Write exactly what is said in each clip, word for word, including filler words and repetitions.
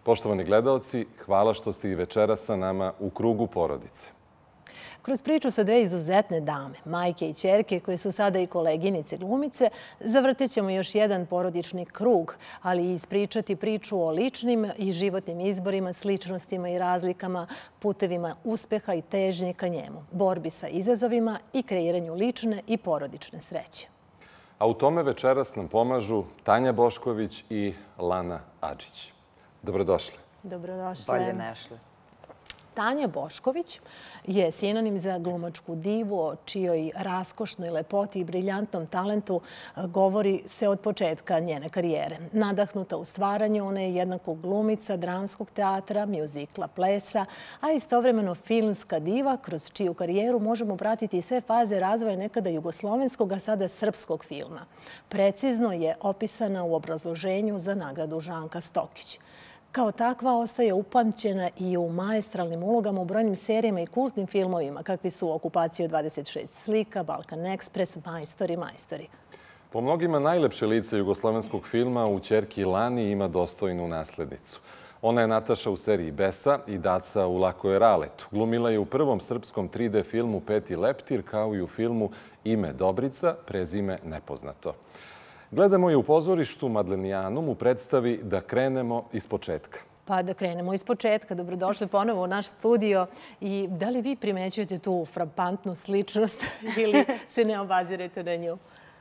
Poštovani gledaoci, hvala što ste i večeras sa nama u krugu porodice. Kroz priču sa dve izuzetne dame, majke i ćerke, koje su sada i koleginice glumice, zavrtit ćemo još jedan porodični krug, ali i ispričati priču o ličnim i životnim izborima, sličnostima i razlikama, putevima uspeha i težnje ka njemu, borbi sa izazovima i kreiranju lične i porodične sreće. A u tome večeras nam pomažu Tanja Bošković i Lana Adžić. Dobrodošle. Dobrodošle. Bolje našle. Tanja Bošković je sinonim za glumačku divu, o čijoj raskošnoj lepoti i briljantnom talentu govori se od početka njene karijere. Nadahnuta u stvaranju, ona je jednako glumica dramskog teatra, mjuzikla, plesa, a istovremeno filmska diva, kroz čiju karijeru možemo pratiti sve faze razvoja nekada jugoslovenskog, a sada srpskog filma. Precizno je opisana u obrazloženju za nagradu Žanka Stokić. Kao takva ostaje upamćena i u maestralnim ulogama u brojnim serijama i kultnim filmovima, kakvi su Okupacija dvadeset šest slika, Balkan Ekspres, Majstori, majstori. Po mnogima najlepše lice jugoslovenskog filma u ćerki Lani ima dostojnu naslednicu. Ona je Nataša u seriji Besa i Daca u Lako je raletu. Glumila je u prvom srpskom tri D filmu Peti leptir, kao i u filmu Ime Dobrica, prezime nepoznato. Gledamo je u pozorištu Madlenijanum u predstavi Da krenemo iz početka. Pa da krenemo iz početka. Dobrodošli ponovo u naš studio. I da li vi primećujete tu frapantnu sličnost ili se ne obazirete na nju?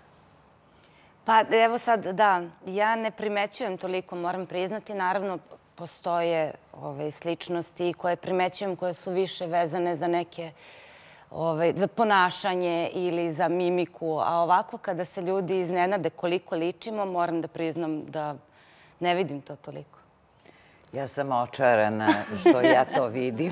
Pa evo sad, da, ja ne primećujem toliko, moram priznati. Naravno, postoje sličnosti koje primećujem, koje su više vezane za neke za ponašanje ili za mimiku, a ovako kada se ljudi iznenade koliko ličimo, moram da priznam da ne vidim to toliko. Ja sam očarana što ja to vidim.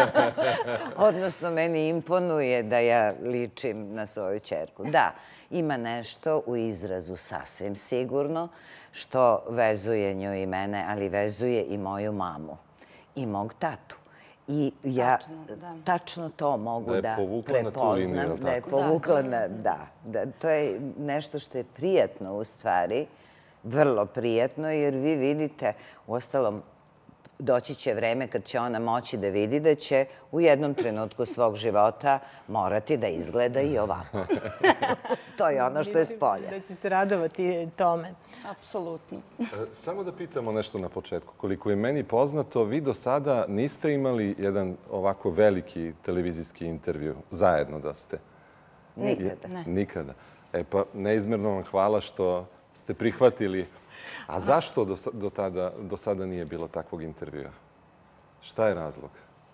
Odnosno, meni imponuje da ja ličim na svoju ćerku. Da, ima nešto u izrazu sasvim sigurno što vezuje nju i mene, ali vezuje i moju mamu i mog tatu. I ja tačno to mogu da prepoznam. Da je povukla na, da. To je nešto što je prijatno u stvari, vrlo prijatno, jer vi vidite, uostalom, doći će vreme kad će ona moći da vidi da će u jednom trenutku svog života morati da izgleda i ovako. To je ono što je s polja. Da će se radovati tome. Apsolutno. Samo da pitamo nešto na početku. Koliko je meni poznato, vi do sada niste imali jedan ovako veliki televizijski intervju zajedno da ste? Nikada. Nikada. E pa, neizmjerno vam hvala što ste prihvatili. A zašto do sada nije bilo takvog intervjua? Šta je razlog?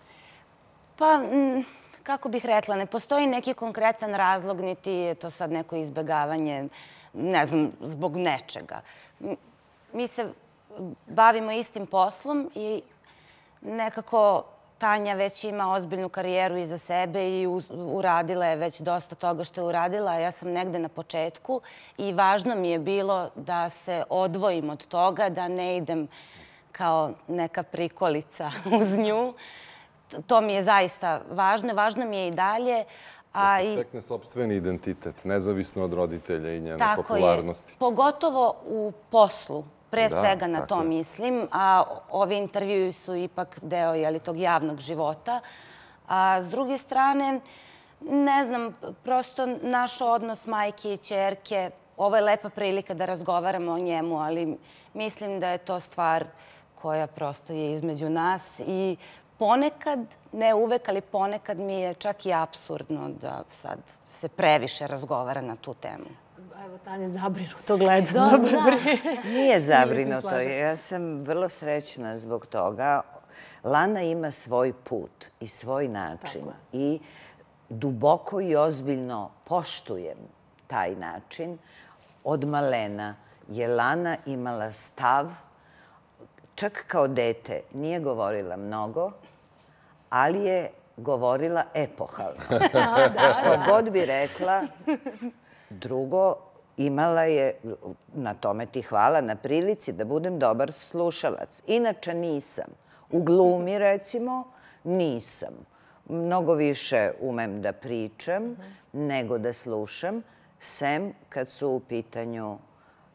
Pa, kako bih rekla, ne postoji neki konkretan razlog, niti je to sad neko izbegavanje, ne znam, zbog nečega. Mi se bavimo istim poslom i nekako Tanja već ima ozbiljnu karijeru iza sebe i uradila je već dosta toga što je uradila. Ja sam negde na početku i važno mi je bilo da se odvojim od toga, da ne idem kao neka prikolica uz nju. To mi je zaista važno. Važno mi je i dalje. Da se stekne sopstveni identitet, nezavisno od roditelja i njene popularnosti. Tako je. Pogotovo u poslu. Pre svega na to mislim, a ovi intervjui su ipak deo tog javnog života. A s druge strane, ne znam, prosto naš odnos majke i ćerke, ovo je lepa prilika da razgovaramo o njemu, ali mislim da je to stvar koja prosto je između nas i ponekad, ne uvek, ali ponekad mi je čak i apsurdno da sad se previše razgovara na tu temu. Evo, Tanja zabrinuto gleda. Nije zabrinuto. Ja sam vrlo srećna zbog toga. Lana ima svoj put i svoj način. I duboko i ozbiljno poštujem taj način. Od malena je Lana imala stav, čak kao dete, nije govorila mnogo, ali je govorila epohalno. Što god bi rekla. Drugo, imala je, na tome ti hvala, na prilici da budem dobar slušalac. Inače nisam. U glumi, recimo, nisam. Mnogo više umem da pričam nego da slušam, sem kad su u pitanju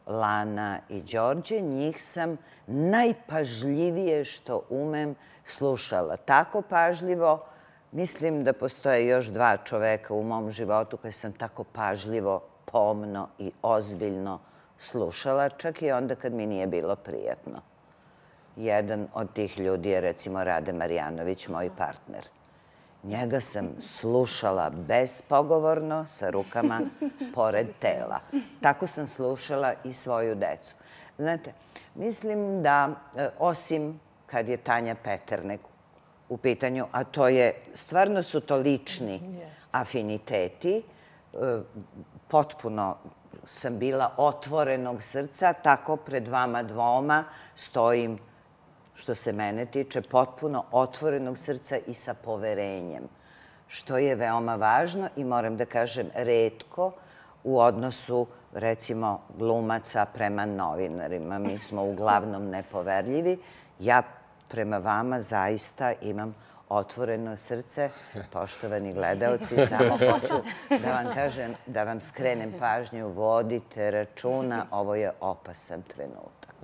Lana i Đorđe, njih sam najpažljivije što umem slušala. Tako pažljivo, mislim da postoje još dva čoveka u mom životu koje sam tako pažljivo, pomno i ozbiljno slušala, čak i onda kad mi nije bilo prijatno. Jedan od tih ljudi je, recimo, Rade Marjanović, moj partner. Njega sam slušala bespogovorno, sa rukama pored tela. Tako sam slušala i svoju decu. Znate, mislim da, osim kad je Tanja Peternek u pitanju, a to je, stvarno su to lični afiniteti, potpuno sam bila otvorenog srca, tako pred vama dvoma stojim, što se mene tiče, potpuno otvorenog srca i sa poverenjem, što je veoma važno i moram da kažem retko u odnosu, recimo, glumaca prema novinarima. Mi smo uglavnom nepoverljivi. Ja prema vama zaista imam otvoreno srce. Poštovani gledaoci, samo hoću da vam kažem, da vam skrenem pažnju, vodite računa, ovo je opasan trenutak.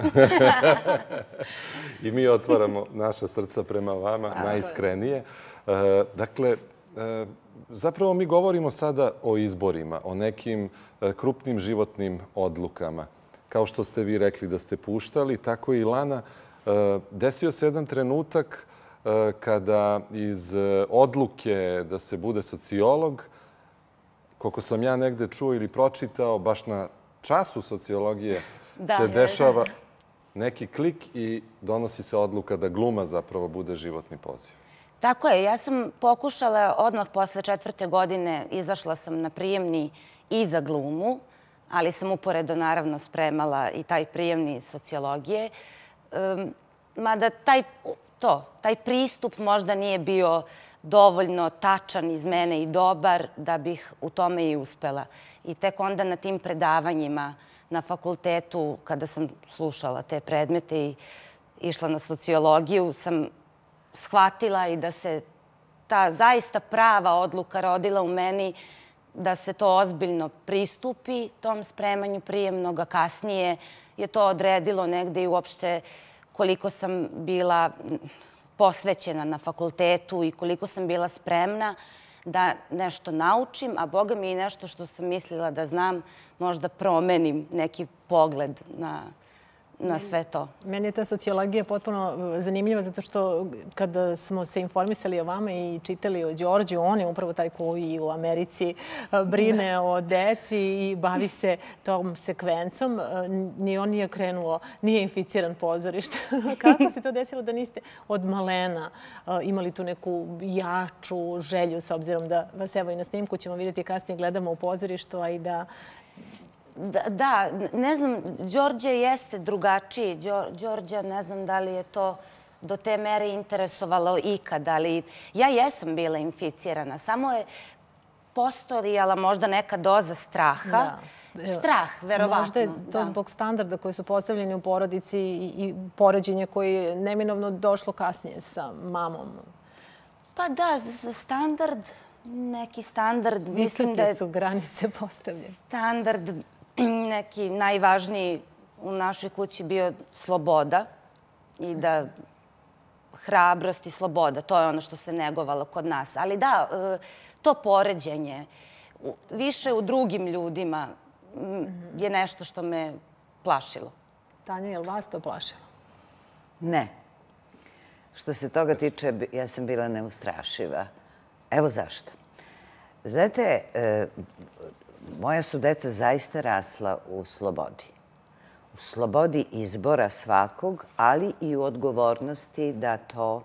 I mi otvaramo naša srca prema vama, najiskrenije. Dakle, zapravo mi govorimo sada o izborima, o nekim krupnim životnim odlukama. Kao što ste vi rekli da ste puštali, tako i Lana. Desio se jedan trenutak kada iz odluke da se bude sociolog, koliko sam ja negde čuo ili pročitao, baš na času sociologije se dešava neki klik i donosi se odluka da gluma zapravo bude životni poziv. Tako je. Ja sam pokušala, odmah posle četvrte godine izašla sam na prijemni i za glumu, ali sam uporedo naravno spremala i taj prijemni iz sociologije. Mada taj, to, taj pristup možda nije bio dovoljno tačan iz mene i dobar da bih u tome i uspela. I tek onda na tim predavanjima na fakultetu, kada sam slušala te predmete i išla na sociologiju, sam shvatila i da se ta zaista prava odluka rodila u meni da se to ozbiljno pristupi tom spremanju prijemnog, a kasnije je to odredilo negde i uopšte koliko sam bila posvećena na fakultetu i koliko sam bila spremna da nešto naučim, a Boga mi i nešto što sam mislila da znam, možda promenim neki pogled na na sve to. Meni je ta sociologija potpuno zanimljiva zato što kada smo se informisali o vama i čitali o Đorđu, on je upravo taj koji u Americi brine o deci i bavi se tom sekvencom. Ni on nije krenuo, nije inficiran pozorište. Kako se to desilo da niste od malena imali tu neku jaču želju, s obzirom da vas evo i na snimku ćemo vidjeti kasnije gledamo u pozorištu, a i da... Da, ne znam, Đorđe jeste drugačiji. Đorđa, ne znam da li je to do te mere interesovalo ikad, ali ja jesam bila inficirana. Samo je postojala možda neka doza straha. Strah, verovatno. Možda je to zbog standarda koji su postavljeni u porodici i poređenje koje je neminovno došlo kasnije sa mamom. Pa da, standard, neki standard. Visoke su granice postavljene. Standard neki najvažniji u našoj kući bio sloboda i da hrabrost i sloboda, to je ono što se negovalo kod nas. Ali da, to poređenje više u drugim ljudima je nešto što me plašilo. Tanja, je li vas to plašilo? Ne. Što se toga tiče, ja sam bila neustrašiva. Evo zašto. Znate, moja su deca zaista rasla u slobodi. U slobodi izbora svakog, ali i u odgovornosti da to,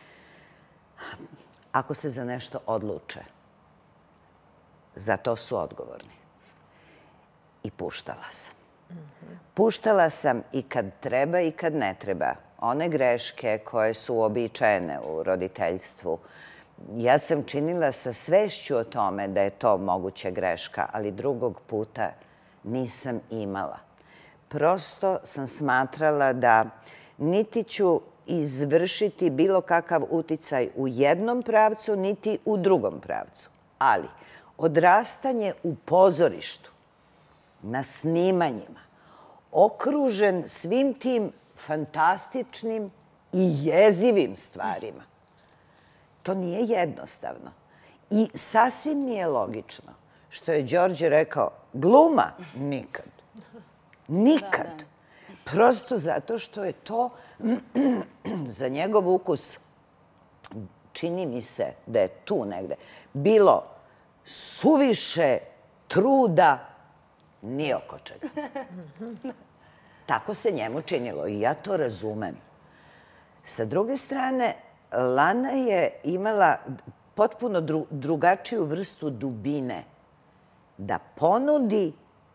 ako se za nešto odluče, za to su odgovorni. I puštala sam. Puštala sam i kad treba i kad ne treba. One greške koje su uobičajene u roditeljstvu, ja sam činila sa svešću o tome da je to moguća greška, ali drugog puta nisam imala. Prosto sam smatrala da niti ću izvršiti bilo kakav uticaj u jednom pravcu, niti u drugom pravcu. Ali odrastanje u pozorištu, na snimanjima, okružen svim tim fantastičnim i jezivim stvarima. To nije jednostavno. I sasvim mi je logično što je Đorđe rekao, gluma nikad. Nikad. Prosto zato što je to za njegov ukus, čini mi se da je tu negde, bilo suviše truda ni oko čega. Tako se njemu činilo i ja to razumem. Sa druge strane, Lana je imala potpuno drugačiju vrstu dubine da ponudi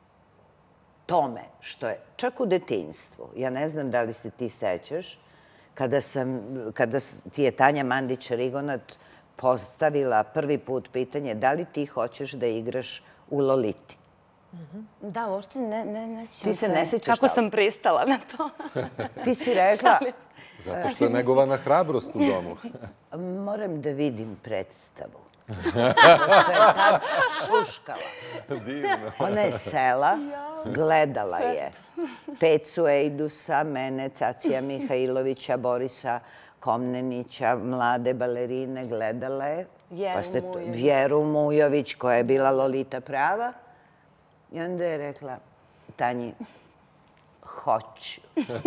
tome što je čak u detinjstvu. Ja ne znam da li se ti sećaš, kada ti je Tanja Mandić-Rigonat postavila prvi put pitanje da li ti hoćeš da igraš u Loliti. Da, uopšte ne sjećam se. Ti se ne sjećaš kako sam pristala na to. Ti si rekla... Zato što je negovana hrabrost u domu. Moram da vidim predstavu. Što je tad šuškala. Divno. Ona je sela, gledala je Pecu Ejdusa, mene, Cacija Mihajlovića, Borisa Komnenića, mlade balerine, gledala je. Vjeru Mujović, koja je bila Lolita prava. I onda je rekla, Tanji, hoću.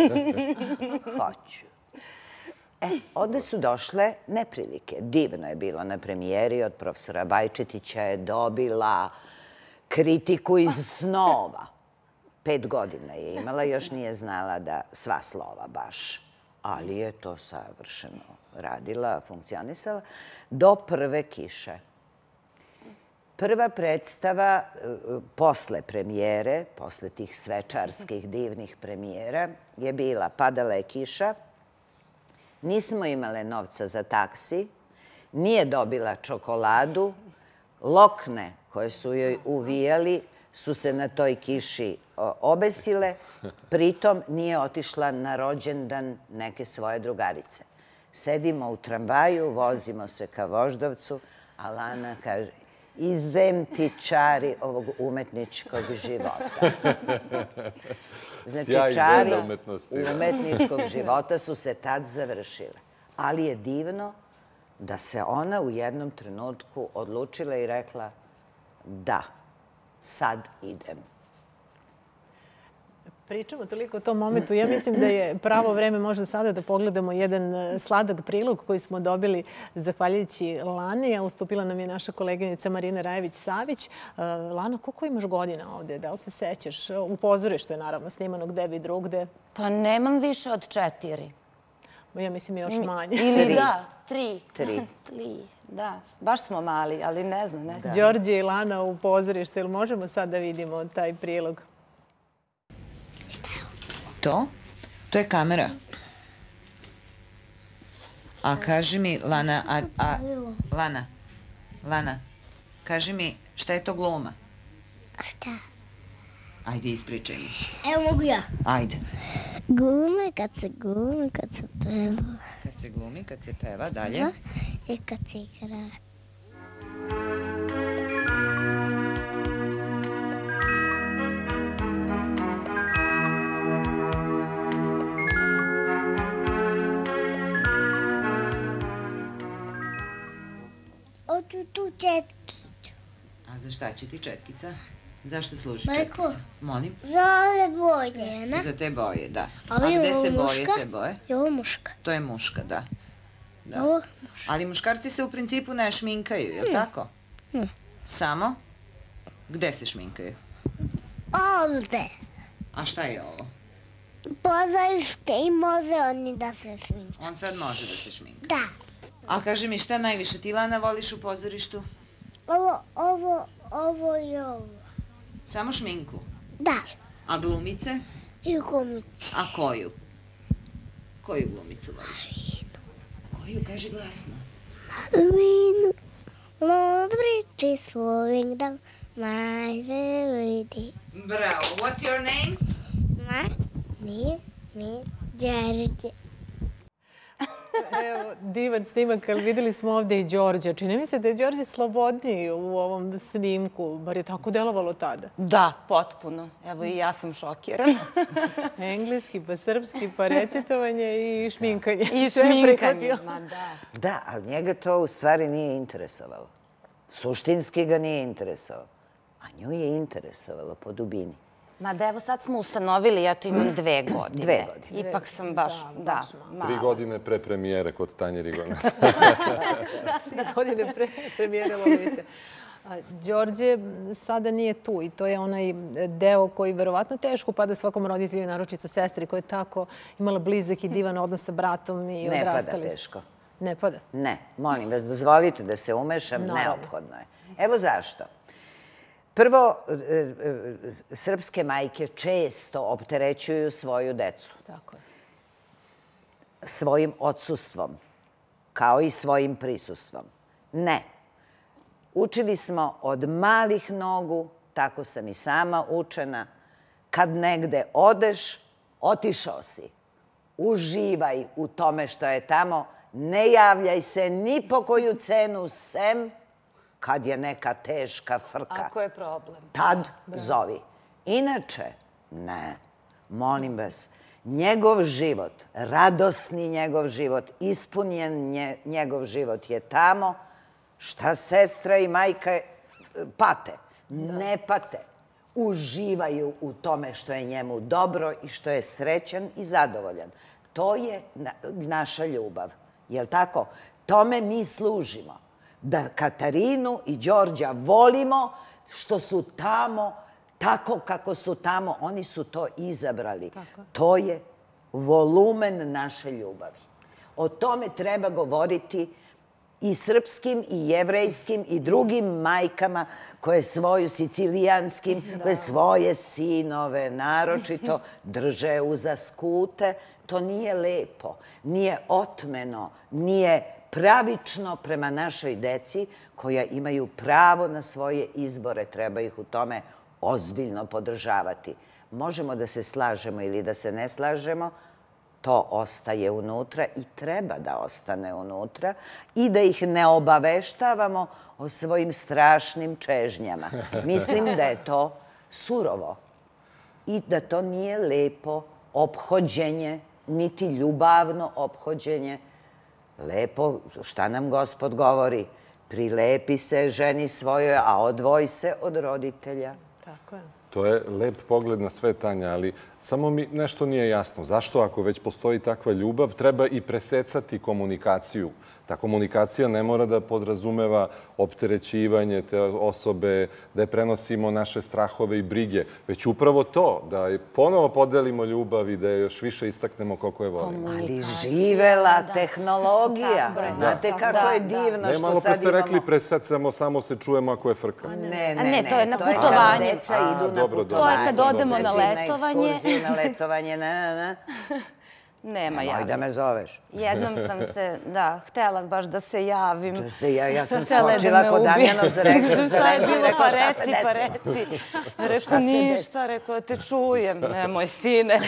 Hoću. E, onda su došle neprilike. Divno je bilo na premijeri. Od profesora Bajčetića je dobila kritiku iz snova. Pet godina je imala, još nije znala da sva slova baš. Ali je to savršeno radila, funkcionisala. Do prve kiše. Prva predstava posle premijere, posle tih svečarskih divnih premijera, je bila Padala je kiša. Nismo imale novca za taksi, nije dobila čokoladu, lokne koje su joj uvijali su se na toj kiši obesile, pritom nije otišla na rođendan neke svoje drugarice. Sedimo u tramvaju, vozimo se ka Voždovcu, a Lana kaže, izem ti čari ovog umetničkog života. Znači, čari umetničkog života su se tad završile. Ali je divno da se ona u jednom trenutku odlučila i rekla da, sad idem. Pričamo toliko o tom momentu. Ja mislim da je pravo vreme možda sada da pogledamo jedan sladak prilog koji smo dobili zahvaljujući Lani. Ustupila nam je naša koleginica Marina Rajević-Savić. Lana, koliko imaš godina ovde? Da li se sećaš? U pozorištu je naravno snimano gde bi drugde. Pa nemam više od četiri. Ja mislim još manje. Ili da, tri. Tri. Da, baš smo mali, ali ne znam. Đorđe i Lana u pozorištu. Ili možemo sad da vidimo taj prilog? Šta je to? To je kamera. A kaži mi, Lana, a... Lana, Lana, kaži mi, šta je to gluma? Šta? Ajde, ispričaj mi. Evo mogu ja. Ajde. Glume kad se glumi, kad se peva. Kad se glumi, kad se peva, dalje. I kad se igra. Odu tu četkicu. A za šta će ti četkica? Zašto služi Majko, četkica? Molim? Za ove boje, ne? Za te boje, da. A gde se boje te boje? I ovo muška. To je muška, da. Ovo muška. Ali muškarci se u principu ne šminkaju, je li tako? Samo? Gde se šminkaju? Ovde. A šta je ovo? Pozorište i može oni da se šminka. On sad može da se šminka? Da. A kaži mi, šta najviše ti, Lana, voliš u pozorištu? Ovo, ovo, ovo i ovo. Samo šminku? Da. A glumice? I glumice. A koju? Koju glumicu voliš? Marinu. Koju? Kaži glasno. Marinu, modriči svojim dan, najve vidi. Bravo. What's your name? Ma, nije, mi, Đerđe. Evo, divan snimak, ali videli smo ovde i Đorđa. Čini mi se da je Đorđe slobodniji u ovom snimku, bar je tako delovalo tada. Da, potpuno. Evo i ja sam šokirana. Engleski, pa srpski, pa recitovanje i šminkanje. I šminkanje, ma da. Da, ali njega to u stvari nije interesovalo. Suštinski ga nije interesovalo. A nju je interesovalo po dubini. Ma da, evo sad smo ustanovili, ja to imam dve godine. Dve godine. Ipak sam baš, da, malo. Tri godine pre premijere kod Tanje Rigonat. Tri godine pre premijere Lolovice. Đorđe sada nije tu i to je onaj deo koji verovatno teško pada svakom roditelju, naročito sestri koja je tako imala blizak i divan odnos sa bratom i odrastali. Ne pada teško. Ne pada? Ne, molim vas, dozvolite da se umešam, neophodno je. Evo zašto. Prvo, srpske majke često opterećuju svoju decu. Tako je. Svojim odsustvom, kao i svojim prisustvom. Ne. Učili smo od malih nogu, tako sam i sama učena, kad negde odeš, otišao si. Uživaj u tome što je tamo, ne javljaj se ni po koju cenu sem kad je neka teška frka. Ako je problem. Tad zovi. Inače, ne. Molim vas, njegov život, radosni njegov život, ispunjen njegov život je tamo šta sestra i majka pate. Ne pate. Uživaju u tome što je njemu dobro i što je srećan i zadovoljan. To je naša ljubav. Jel' tako? Tome mi služimo. Da Katarinu i Đorđa volimo što su tamo, tako kako su tamo. Oni su to izabrali. To je volumen naše ljubavi. O tome treba govoriti i srpskim, i jevrejskim, i drugim majkama koje svoju sicilijanskim, koje svoje sinove naročito drže uza skute. To nije lepo, nije otmeno, nije pravično prema našoj deci koja imaju pravo na svoje izbore. Treba ih u tome ozbiljno podržavati. Možemo da se slažemo ili da se ne slažemo, to ostaje unutra i treba da ostane unutra i da ih ne obaveštavamo o svojim strašnim čežnjama. Mislim da je to surovo i da to nije lepo ophođenje, niti ljubavno ophođenje. Lepo, šta nam Gospod govori? Prilepi se ženi svojoj, a odvoji se od roditelja. Tako je. To je lep pogled na sve, Tanja, ali samo mi nešto nije jasno. Zašto, ako već postoji takva ljubav, treba i presecati komunikaciju? Ta komunikacija ne mora da podrazumeva opterećivanje te osobe, da je prenosimo naše strahove i brige, već upravo to, da ponovo podelimo ljubav i da je još više istaknemo koliko je volimo. Ali živela tehnologija. Znate kako je divno što sad imamo. Ne, malo pa ste rekli presecamo, samo se čujemo ako je frka. Ne, ne, ne. To je na putovanje. putovanje. Deca idu na putovanje. To je kad odemo na letovanje. Na ekskurziju, na letovanje, na, na, na. Nema javljanja. Nemoj da me zoveš. Jednom sam se, da, htjela baš da se javim. Da se ja, ja sam skočila kod Damjanov za rekao. Šta je bilo, pa reci, pa reci. Rekao, ništa, rekao, te čujem. Nemoj, sine.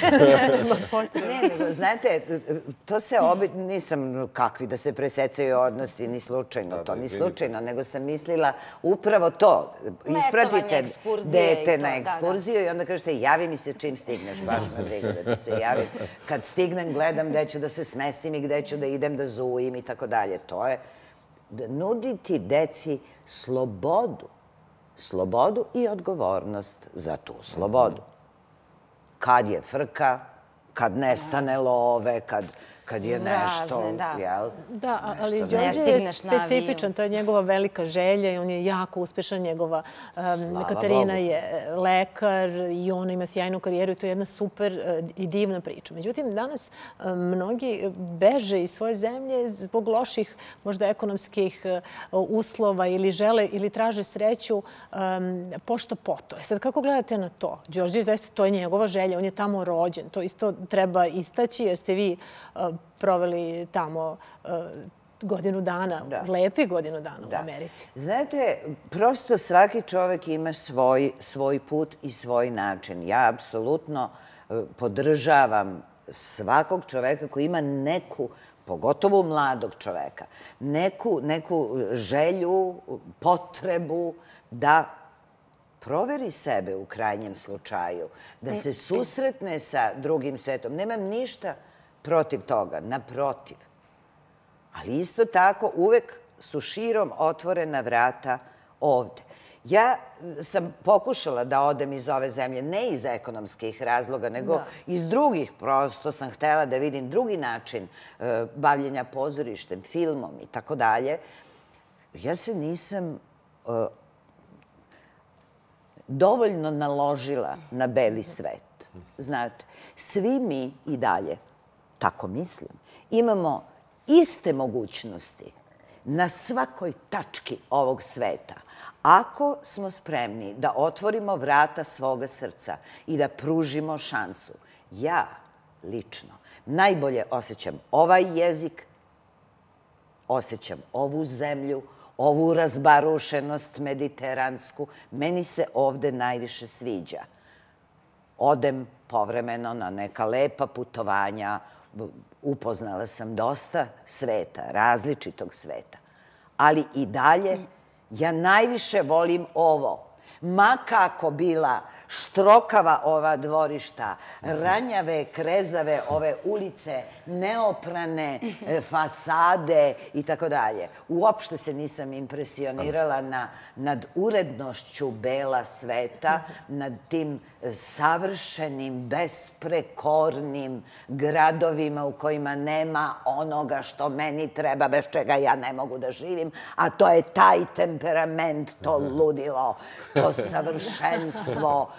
Ne, nego, znate, to se obi... Nisam kakvi da se presecaju odnosi, ni slučajno to, ni slučajno, nego sam mislila upravo to. Ispratite dete na ekskurziju i onda kažete, javi mi se čim stigneš, baš me briga da ti se javim. Kad stignem, gledam gde ću da se smestim i gde ću da idem da zujim i tako dalje. To je nuditi deci slobodu. Slobodu i odgovornost za tu slobodu. Kad je frka, kad nestane love, kad... kad je nešto, jel? Da, ali Đorđe je specifičan, to je njegova velika želja i on je jako uspešan, njegova Katarina je lekar i ona ima sjajnu karijeru i to je jedna super i divna priča. Međutim, danas mnogi beže iz svoje zemlje zbog loših, možda ekonomskih uslova ili žele ili traže sreću pošto poto. E sad, kako gledate na to? Đorđe, zaista, to je njegova želja, on je tamo rođen. To isto treba istaći jer ste vi proveli tamo godinu dana, lepi godinu dana u Americi. Znate, prosto svaki čovek ima svoj put i svoj način. Ja apsolutno podržavam svakog čoveka koji ima neku pogotovo mladog čoveka, neku, neku želju, potrebu da proveri sebe u krajnjem slučaju, da se susretne sa drugim svetom. Nemam ništa protiv toga, naprotiv. Ali isto tako uvek su širom otvorena vrata ovde. Ja sam pokušala da odem iz ove zemlje, ne iz ekonomskih razloga, nego iz drugih. Prosto sam htela da vidim drugi način bavljenja pozorištem, filmom i tako dalje. Ja se nisam dovoljno naložila na beli svet. Znate, svi mi i dalje, tako mislim, imamo iste mogućnosti na svakoj tački ovog sveta. Ako smo spremni da otvorimo vrata svoga srca i da pružimo šansu, ja lično najbolje osjećam ovaj jezik, osjećam ovu zemlju, ovu razbarušenost mediteransku. Meni se ovde najviše sviđa. Odem povremeno na neka lepa putovanja, upoznala sam dosta sveta, različitog sveta. Ali i dalje ja najviše volim ovo. Ma kako bila štrokava ova dvorišta, ranjave, krezave ove ulice, neoprane fasade i tako dalje. Uopšte se nisam impresionirala nad urednošću bela sveta, nad tim savršenim, besprekornim gradovima u kojima nema onoga što meni treba, bez čega ja ne mogu da živim, a to je taj temperament, to ludilo, to savršenstvo,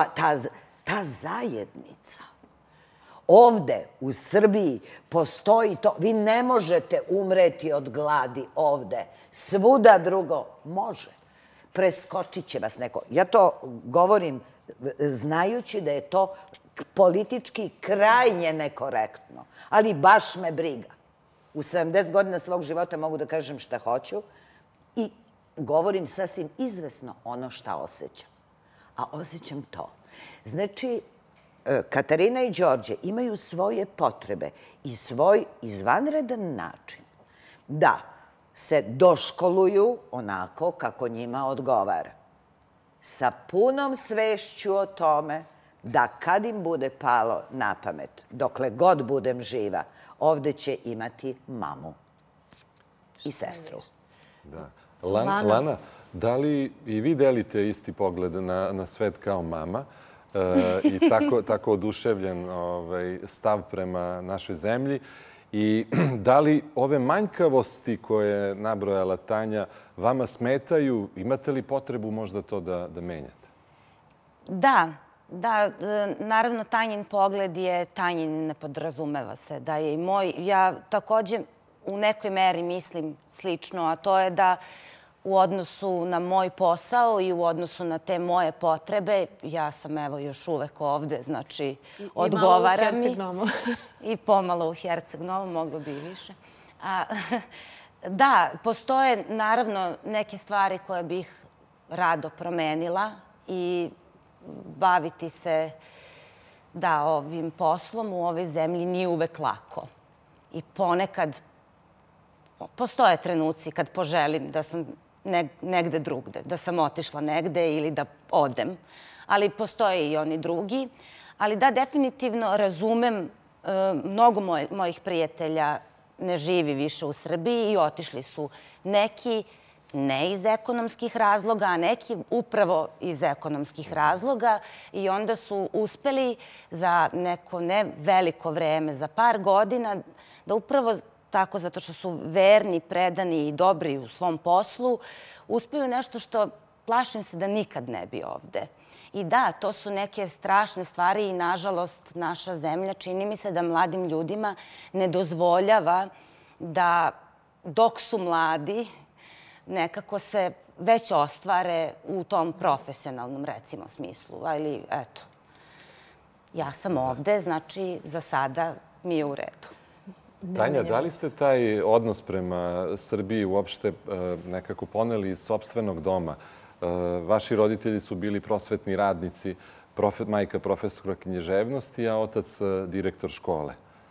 ta zajednica. Ovde, u Srbiji, postoji to. Vi ne možete umreti od gladi ovde. Svuda drugo može. Preskočit će vas neko. Ja to govorim znajući da je to politički krajnje nekorektno. Ali baš me briga. U sedamdeset godina svog života mogu da kažem šta hoću i govorim sasvim izvesno ono šta osjećam. A osjećam to. Znači, Katarina i Đorđe imaju svoje potrebe i svoj izvanredan način da se doškoluju onako kako njima odgovara. Sa punom svešću o tome da kad im bude palo na pamet, dokle god budem živa, ovde će imati mamu i sestru. Da. Lana, da li i vi delite isti pogled na svet kao mama i tako oduševljen stav prema našoj zemlji? I da li ove manjkavosti koje je nabrojala Tanja vama smetaju? Imate li potrebu možda to da menjate? Da, da. Naravno, Tanjin pogled je Tanjin, ne podrazumeva se da je i moj. Ja takođe u nekoj meri mislim slično, a to je da u odnosu na moj posao i u odnosu na te moje potrebe, ja sam evo još uvek ovde, znači odgovara mi. I malo u Herceg-Novu. I pomalo u Herceg-Novu, moglo bi i više. Da, postoje naravno neke stvari koje bih rado promenila i baviti se da ovim poslom u ovoj zemlji nije uvek lako. I ponekad postoje trenuci kad poželim da sam negde drugde, da sam otišla negde ili da odem. Ali postoje i oni drugi. Ali da, definitivno razumem, mnogo mojih prijatelja ne živi više u Srbiji i otišli su neki ne iz ekonomskih razloga, a neki upravo iz ekonomskih razloga i onda su uspeli za neko ne veliko vreme, za par godina, da upravo tako, zato što su verni, predani i dobri u svom poslu, uspeju nešto što plašim se da nikad ne bi ovde. I da, to su neke strašne stvari i nažalost naša zemlja čini mi se da mladim ljudima ne dozvoljava da dok su mladi nekako se već ostvare u tom profesionalnom, recimo, smislu. Ali, eto, ja sam ovde, znači za sada mi je u redu. Tanja, da li ste taj odnos prema Srbiji uopšte nekako poneli iz sopstvenog doma? Vaši roditelji su bili prosvetni radnici, majka profesora književnosti, a otac direktor škole.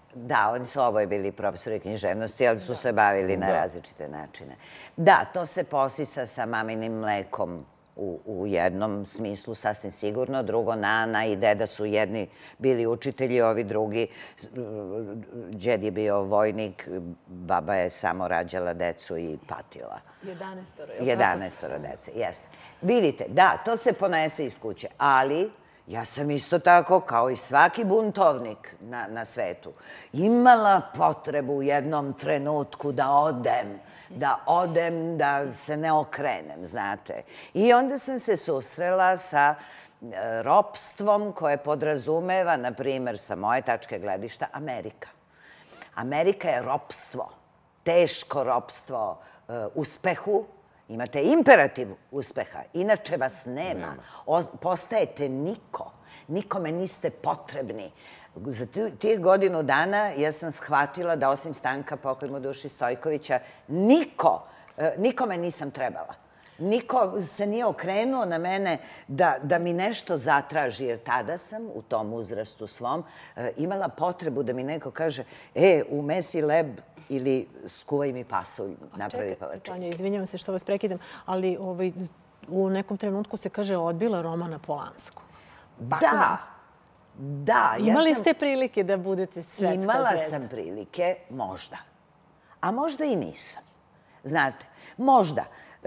Da, oni su oboje bili profesori književnosti, ali su se bavili na različite načine. Da, to se posisa sa maminim mlekom u jednom smislu, sasvim sigurno. Drugo, nana i deda su jedni bili učitelji, ovi drugi. Džed je bio vojnik, baba je samo rađala decu i patila. Jedanaestoro. Jedanaestoro dece, jeste. Vidite, da, to se ponese iz kuće, ali ja sam isto tako, kao i svaki buntovnik na svetu, imala potrebu u jednom trenutku da odem, da odem, da se ne okrenem, znate. I onda sam se susrela sa ropstvom koje podrazumeva, na primjer, sa moje tačke gledišta, Amerika. Amerika je ropstvo, teško ropstvo uspehu. Imate imperativ uspeha, inače vas nema. Postajete niko. Nikome niste potrebni. Za tih godinu dana ja sam shvatila da osim Stanka, pokoj mu duši, Stojkovića, niko, nikome nisam trebala. Niko se nije okrenuo na mene da mi nešto zatraži, jer tada sam, u tom uzrastu svom, imala potrebu da mi neko kaže e, umesi leb ili skuvaj mi pasulj, napravi palačinke. Tanja, izvinjavam se što vas prekidam, ali u nekom trenutku se kaže odbila Romana Polansku. Da, da. Imali ste prilike da budete svetska zvezda? Imala sam prilike, možda. A možda i nisam. Znate, možda.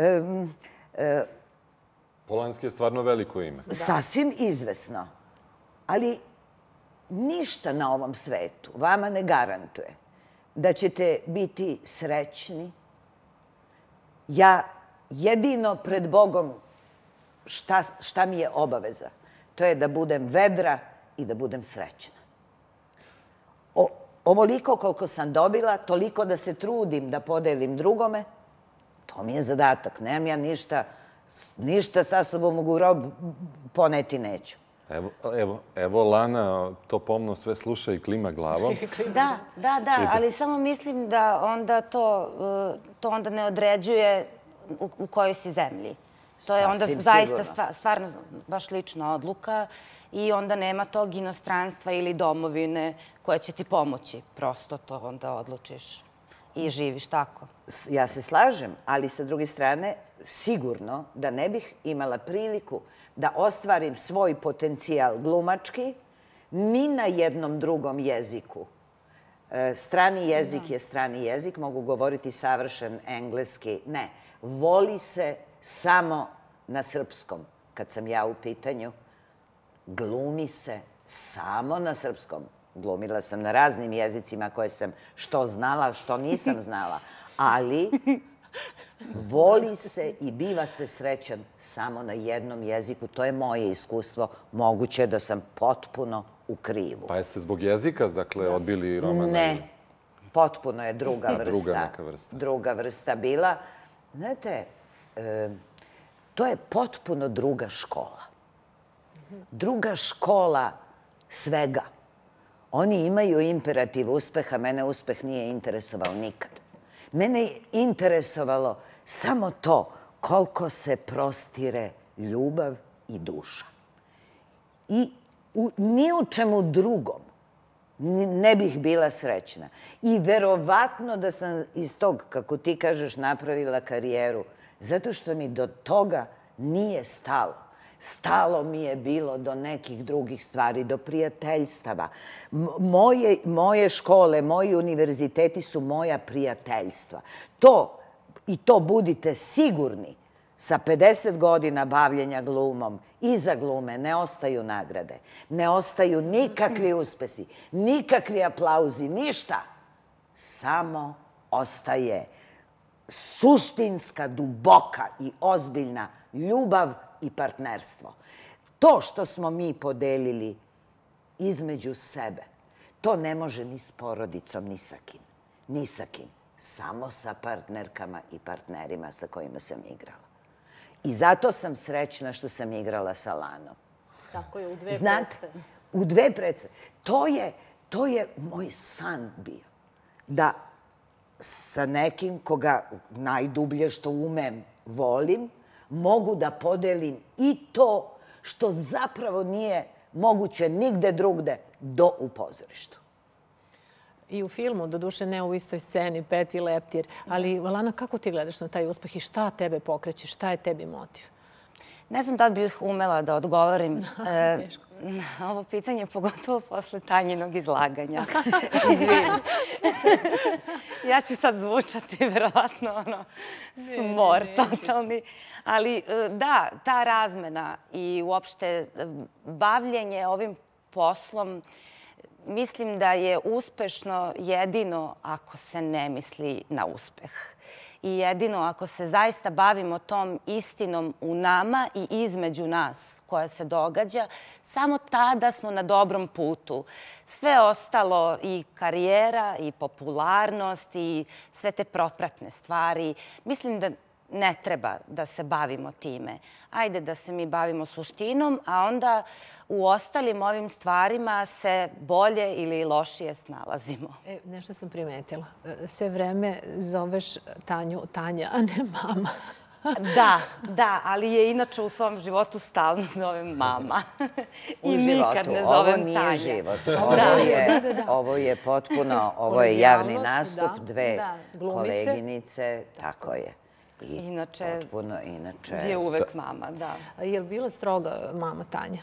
Polanski je stvarno veliko ime. Sasvim izvesno. Ali ništa na ovom svetu vama ne garantuje da ćete biti srećni. Ja jedino pred Bogom šta mi je obaveza? To je da budem vedra i da budem srećna. Ovoliko koliko sam dobila, toliko da se trudim da podelim drugome, to mi je zadatak. Nemam ja ništa, ništa sa sobom u grob poneti neću. Evo, Lana to pomno sve sluša i klima glavom. Da, da, da, ali samo mislim da onda to onda ne određuje u kojoj si zemlji. To je onda zaista stvarno baš lična odluka i onda nema tog inostranstva ili domovine koja će ti pomoći. Prosto to onda odlučiš i živiš tako. Ja se slažem, ali sa druge strane sigurno da ne bih imala priliku da ostvarim svoj potencijal glumački ni na jednom drugom jeziku. Strani jezik je strani jezik, mogu govoriti savršen engleski. Ne, voli se samo na srpskom. Kad sam ja u pitanju, glumi se samo na srpskom. Glumila sam na raznim jezicima koje sam što znala, što nisam znala. Ali voli se i biva se srećan samo na jednom jeziku. To je moje iskustvo. Moguće da sam potpuno u krivu. Pa jeste zbog jezika, dakle, odbili Romana? Ne. Potpuno je druga vrsta. Druga neka vrsta. Druga vrsta bila. Znate, to je potpuno druga škola. Druga škola svega. Oni imaju imperativ uspeha, mene uspeh nije interesovao nikad. Mene je interesovalo samo to koliko se prostire ljubav i duša. I ni u čemu drugom ne bih bila srećna. I verovatno da sam iz tog, kako ti kažeš, napravila karijeru, zato što mi do toga nije stalo. Stalo mi je bilo do nekih drugih stvari, do prijateljstava. Moje škole, moji univerziteti su moja prijateljstva. To, i to budite sigurni, sa pedeset godina bavljenja glumom, iza glume ne ostaju nagrade, ne ostaju nikakvi uspesi, nikakvi aplauzi, ništa. Samo ostaje suštinska, duboka i ozbiljna ljubav i partnerstvo. To što smo mi podelili između sebe, to ne može ni s porodicom, ni sa kim. Ni sa kim. Samo sa partnerkama i partnerima sa kojima sam igrala. I zato sam srećna što sam igrala sa Lanom. Tako je, u dve predstave. predstave. U dve predstave. To je moj san bio. Da sa nekim koga najdublje što umem volim, mogu da podelim i to što zapravo nije moguće nigde drugde do u pozorištu. I u filmu, doduše ne u istoj sceni, Peti leptir. Ali, Lana, kako ti gledaš na taj uspeh i šta tebe pokreće? Šta je tebi motiv? Ne znam da li bih umela da odgovorim Teško. na ovo pitanje, pogotovo posle Tanjinog izlaganja. Izvini. Ja ću sad zvučati, verovatno, ono, smor totalni. Ali da, ta razmena i uopšte bavljenje ovim poslom, mislim da je uspešno jedino ako se ne misli na uspeh. I jedino ako se zaista bavimo tom istinom u nama i između nas koja se događa, samo tada smo na dobrom putu. Sve ostalo, i karijera, i popularnost, i sve te propratne stvari, mislim da ne treba da se bavimo time. Ajde da se mi bavimo suštinom, a onda u ostalim ovim stvarima se bolje ili lošije snalazimo. E, nešto sam primetila. Sve vreme zoveš Tanju Tanja, a ne mama. Da, da, ali je inače u svom životu stalno zovem mama. I nikad ne zovem Tanja. Ovo nije život. Ovo je potpuno, ovo je javni nastup, dve koleginice, tako je. Inače, potpuno, inače... je uvek mama, da. Je li bila stroga mama Tanja?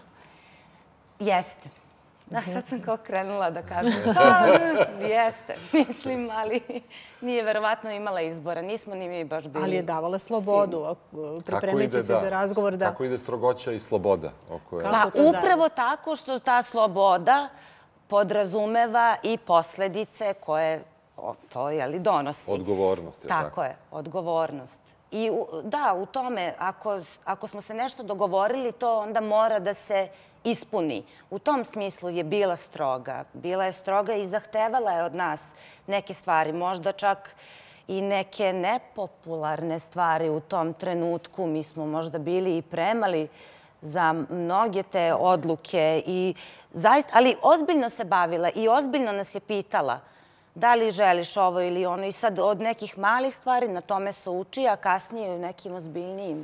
Jeste. Da, sad sam kao krenula da kažem, da, jeste, mislim, ali nije verovatno imala izbora. Nismo ni mi baš bili... Ali je davala slobodu, pripremajući se za razgovor da... Kako ide strogoća i sloboda? Pa upravo tako što ta sloboda podrazumeva i posledice koje to, jeli, donosi. Odgovornost je tako. Tako je, odgovornost. I da, u tome, ako smo se nešto dogovorili, to onda mora da se ispuni. U tom smislu je bila stroga. Bila je stroga i zahtevala je od nas neke stvari, možda čak i neke nepopularne stvari u tom trenutku. Mi smo možda bili i premali za mnoge te odluke, i zaista, ali ozbiljno se bavila i ozbiljno nas je pitala da li želiš ovo ili ono. I sad od nekih malih stvari na tome se uči, a kasnije u nekim ozbiljnijim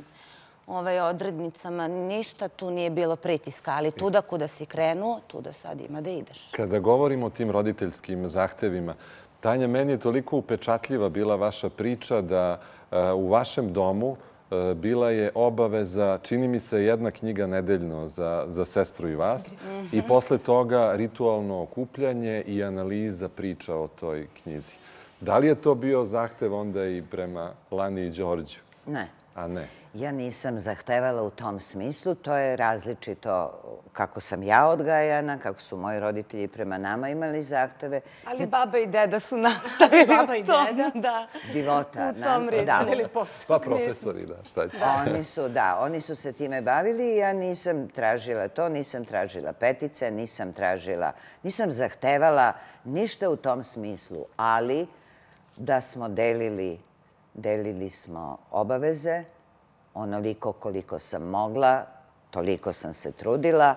odrednicama ništa tu nije bilo pritiska, ali tuda kuda si krenuo, tuda sad ima da ideš. Kada govorimo o tim roditeljskim zahtevima, Tanja, meni je toliko upečatljiva bila vaša priča da u vašem domu bila je obaveza, čini mi se, jedna knjiga nedeljno za sestru i vas, i posle toga ritualno okupljanje i analiza priča o toj knjizi. Da li je to bio zahtev onda i prema Lani i Đorđu? Ne. A ne? Ja nisam zahtevala u tom smislu. To je različito kako sam ja odgajana, kako su moji roditelji prema nama imali zahteve. Ali baba i deda su nastavili u tom, da. Divota. U tom ritmu. Pa profesori, da, šta će? Oni su, da, oni su se time bavili i ja nisam tražila to, nisam tražila petice, nisam tražila, nisam zahtevala ništa u tom smislu, ali da smo delili, delili smo obaveze, onoliko koliko sam mogla, toliko sam se trudila.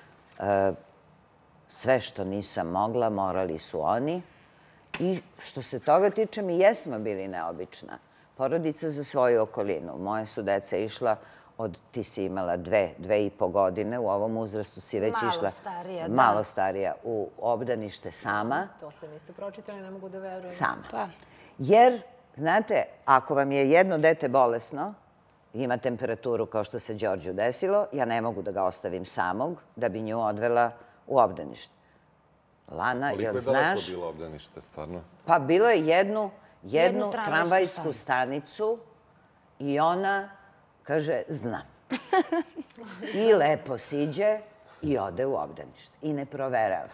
Sve što nisam mogla, morali su oni. I što se toga tiče, mi jesmo bili neobična. Porodica za svoju okolinu. Moje su deca išla od, ti si imala dve, dve i po godine, u ovom uzrastu si već išla... Malo starija, da. Malo starija, u obdanište sama. To sam isto pročitala, ne mogu da verujem. Sama. Jer, znate, ako vam je jedno dete bolesno, ima temperaturu kao što se Đorđu desilo, ja ne mogu da ga ostavim samog da bi nju odvela u obdanište. Lana, jel znaš... Koliko je daleko bilo obdanište, stvarno? Pa bilo je jednu, jednu tramvajsku stanicu i ona kaže, znam. I lepo siđe i ode u obdanište. I ne proverava.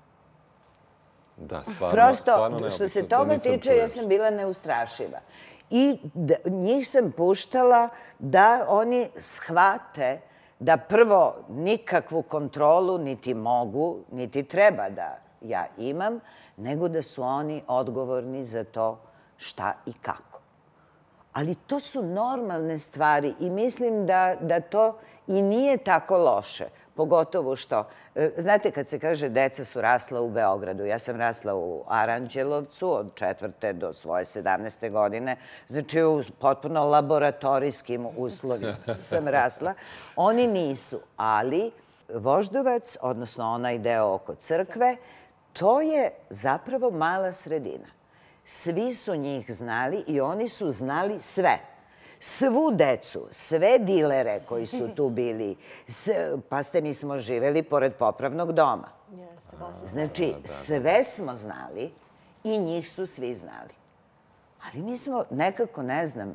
Da, stvarno, prosto, što se toga tiče, ja sam bila neustrašiva. I njih sam puštala da oni shvate da prvo nikakvu kontrolu niti mogu, niti treba da ja imam, nego da su oni odgovorni za to šta i kako. Ali to su normalne stvari i mislim da to i nije tako loše. Pogotovo što, znate, kad se kaže deca su rasla u Beogradu, ja sam rasla u Aranđelovcu od četvrte do svoje sedamnaeste godine, znači u potpuno laboratorijskim uslovima sam rasla. Oni nisu, ali Voždovac, odnosno onaj deo oko crkve, to je zapravo mala sredina. Svi su njih znali i oni su znali sve. Svu decu, sve dilere koji su tu bili. Pa ste, mi smo živeli pored popravnog doma. Znači, sve smo znali i njih su svi znali. Ali mi smo nekako, ne znam,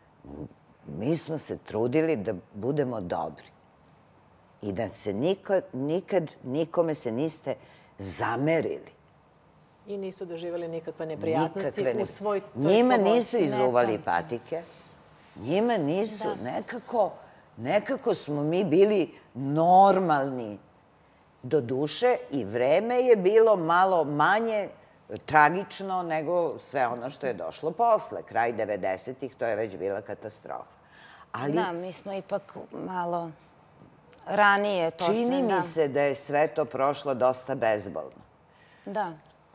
mi smo se trudili da budemo dobri. I da se nikad nikome se niste zamerili. I nisu doživjeli nikakve neprijatnosti u svoj... Njima nisu izuvali patike. Njima nisu, nekako, nekako smo mi bili normalni. Do duše i vreme je bilo malo manje tragično nego sve ono što je došlo posle. Kraj devedesetih, to je već bila katastrofa. Da, mi smo ipak malo ranije to sve... Čini mi se da je sve to prošlo dosta bezbolno. Da.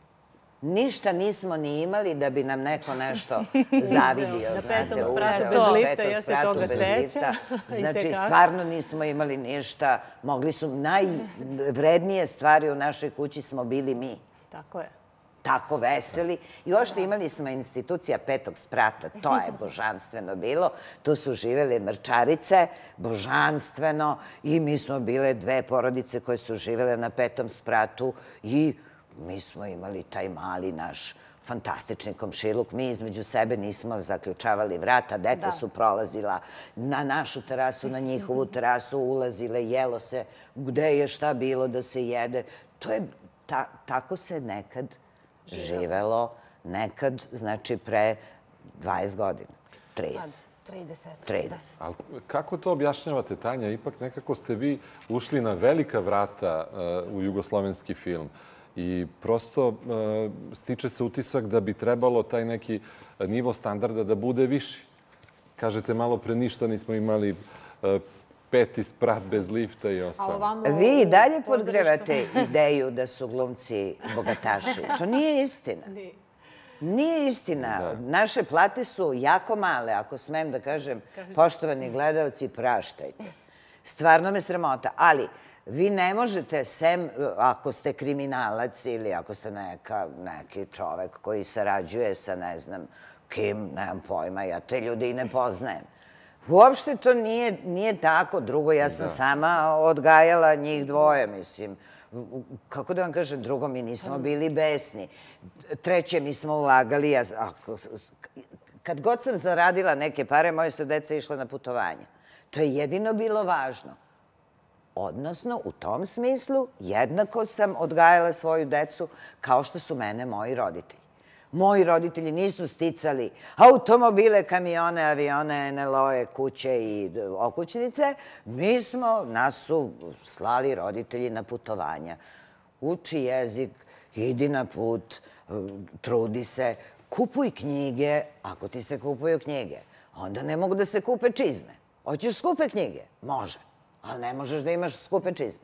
Ništa nismo ni imali da bi nam neko nešto zavidio. Na petom spratu bez lifta, ja se toga sećam. Znači, stvarno nismo imali ništa. Mogli su, najvrednije stvari u našoj kući smo bili mi. Tako je. Tako veseli. I ošte imali smo institucija petog sprata. To je božanstveno bilo. Tu su živele mrčarice, božanstveno. I mi smo bile dve porodice koje su živele na petom spratu i mi smo imali taj mali naš fantastični komšiluk. Mi između sebe nismo zaključavali vrata. Deca su prolazila na našu terasu, na njihovu terasu, ulazile, jelo se gde je šta bilo da se jede. To je, tako se nekad živelo, nekad, znači pre dvadeset godina, trideset. trideset. Ali kako to objašnjavate, Tanja? Ipak nekako ste vi ušli na velika vrata u jugoslovenski film. I prosto stiče se utisak da bi trebalo taj neki nivo standarda da bude viši. Kažete, malo pre ništa nismo imali peti sprat bez lifta i ostalo. Vi i dalje podgrevate ideju da su glumci bogataši. To nije istina. Nije istina. Naše plate su jako male, ako smem da kažem, poštovani gledalci, praštajte. Stvarno me sramota, ali vi ne možete, sem ako ste kriminalac ili ako ste neki čovek koji sarađuje sa ne znam kim, nemam pojma, ja te ljude i ne poznajem. Uopšte to nije tako. Drugo, ja sam sama odgajala njih dvoje, mislim. Kako da vam kažem, drugo, mi nismo bili besni. Treće, mi smo ulagali. Kad god sam zaradila neke pare, moje su deca išle na putovanja. To je jedino bilo važno. Odnosno, u tom smislu, jednako sam odgajala svoju decu kao što su mene moji roditelji. Moji roditelji nisu sticali automobile, kamione, avione, en el o-e, kuće i okućnice. Mi smo, nas su slali roditelji na putovanja. Uči jezik, idi na put, trudi se, kupuj knjige, ako ti se kupuju knjige. Onda ne mogu da se kupe čizme. Hoćeš skupe knjige? Može. Ali ne možeš da imaš skupe čizme.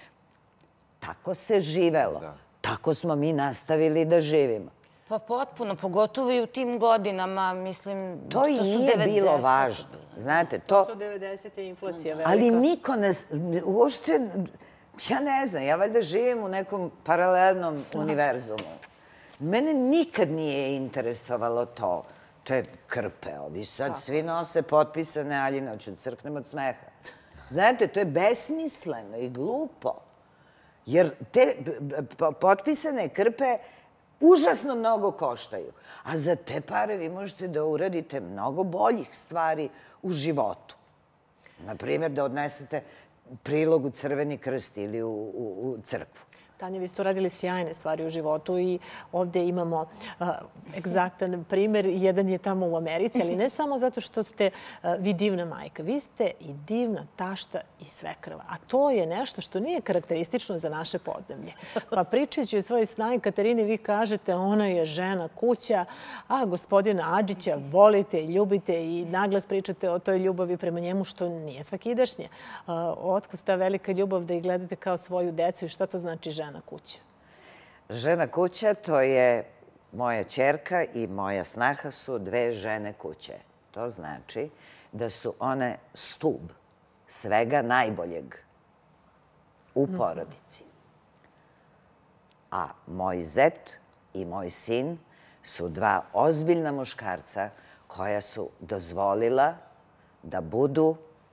Tako se živelo. Tako smo mi nastavili da živimo. Pa potpuno, pogotovo i u tim godinama, mislim... To i nije bilo važno. Znate, to... To su devedesete inflacija velika. Ali niko ne... Uopšte, ja ne znam, ja valjda živim u nekom paralelnom univerzumu. Mene nikad nije interesovalo to. To je krpe. Ovi sad svi nose potpisane Aljine, hoću da crknem od smeha. Znate, to je besmisleno i glupo. Jer te potpisane krpe užasno mnogo koštaju. A za te pare vi možete da uradite mnogo boljih stvari u životu. Naprimjer, da odnesete prilog u Crveni krst ili u crkvu. Tanja, vi ste uradili sjajne stvari u životu i ovdje imamo egzaktan primjer. Jedan je tamo u Americi, ali ne samo zato što ste vi divna majka. Vi ste i divna tašta i svekrva. A to je nešto što nije karakteristično za naše podneblje. Pa pričajući o svojoj snazi Katarini, vi kažete ona je žena kuća, a gospodina Adžića volite i ljubite i naglas pričate o toj ljubavi prema njemu, što nije svakidašnje. Otkud ta velika ljubav da ih gledate kao svoju decu i šta to znači žena? Žena kuća? Žena kuća, to je moja ćerka i moja snaha su dve žene kuće. To znači da su one stub svega najboljeg u porodici. A moj zet i moj sin su dva ozbiljna muškarca koja su dozvolila da budu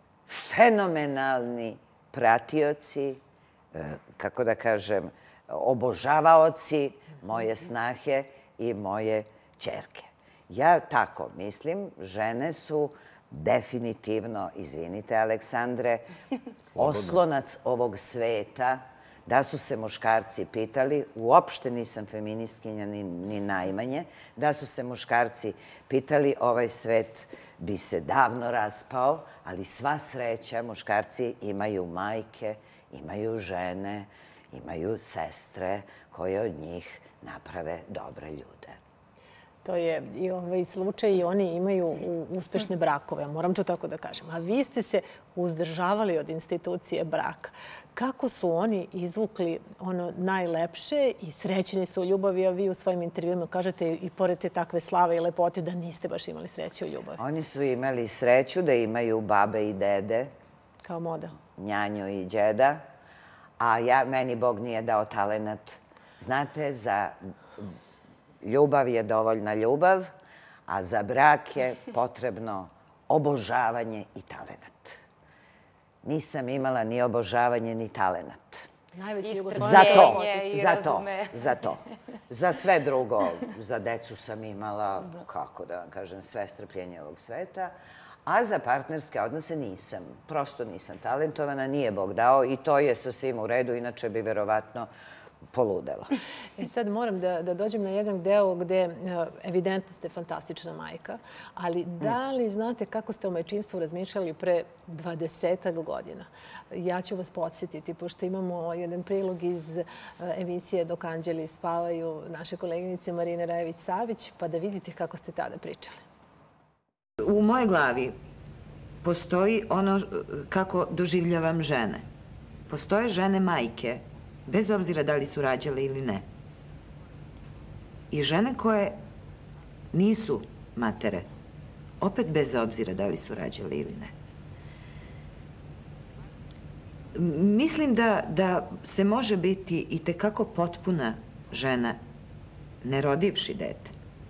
fenomenalni pratioci, kako da kažem, obožavaoci moje snahe i moje ćerke. Ja tako mislim, žene su definitivno, izvinite Aleksandre, oslonac ovog sveta. Da su se muškarci pitali, uopšte nisam feministkinja ni najmanje, da su se muškarci pitali, ovaj svet bi se davno raspao, ali sva sreća, muškarci imaju majke, imaju žene, imaju sestre koje od njih naprave dobre ljude. To je i ovaj slučaj i oni imaju uspešne brakove, moram to tako da kažem. A vi ste se uzdržavali od institucije braka. Kako su oni izvukli ono najlepše i srećeni su u ljubavi, a vi u svojim intervjuima kažete i pored te takve slave i lepote da niste baš imali sreće u ljubavi? Oni su imali sreću da imaju babe i dede. Kao model. Njanju i džeda. A ja, meni Bog nije dao talenat. Znate, za ljubav je dovoljna ljubav, a za brak je potrebno obožavanje i talenat. Nisam imala ni obožavanje, ni talenat. Najveći Za to, za to, za to. Za sve drugo, za decu sam imala, kako da vam kažem, sve strpljenje ovog sveta, a za partnerske odnose nisam. Prosto nisam talentovana, nije Bog dao i to je sa svim u redu, inače bi verovatno poludela. E sad moram da dođem na jedan deo gde evidentno ste fantastična majka, ali da li znate kako ste o majčinstvu razmišljali pre dvadesetak godina? Ja ću vas podsjetiti, pošto imamo jedan prilog iz emisije Dok anđeli spavaju naše koleginice Marine Rajević-Savić, pa da vidite kako ste tada pričali. U mojoj glavi postoji ono kako doživljavam žene. Postoje žene majke, bez obzira da li su rađale ili ne. I žene koje nisu matere, opet bez obzira da li su rađale ili ne. Mislim da se može biti i tekako potpuna žena ne rodivši dete.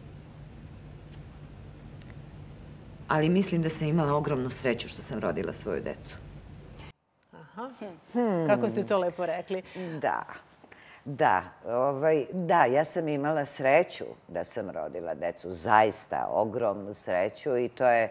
Ali mislim da sam imala ogromnu sreću što sam rodila svoju decu. Kako ste to lepo rekli. Da, da. Da, ja sam imala sreću da sam rodila decu. Zaista ogromnu sreću i to je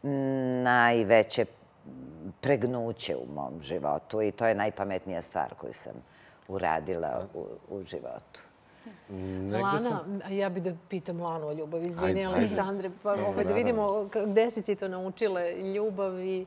najveće pregnuće u mom životu i to je najpametnija stvar koju sam uradila u životu. Lana, ja bih da pitam Lanu o ljubavi. Izvini, Aleksandre, da vidimo gde si ti to naučila ljubav i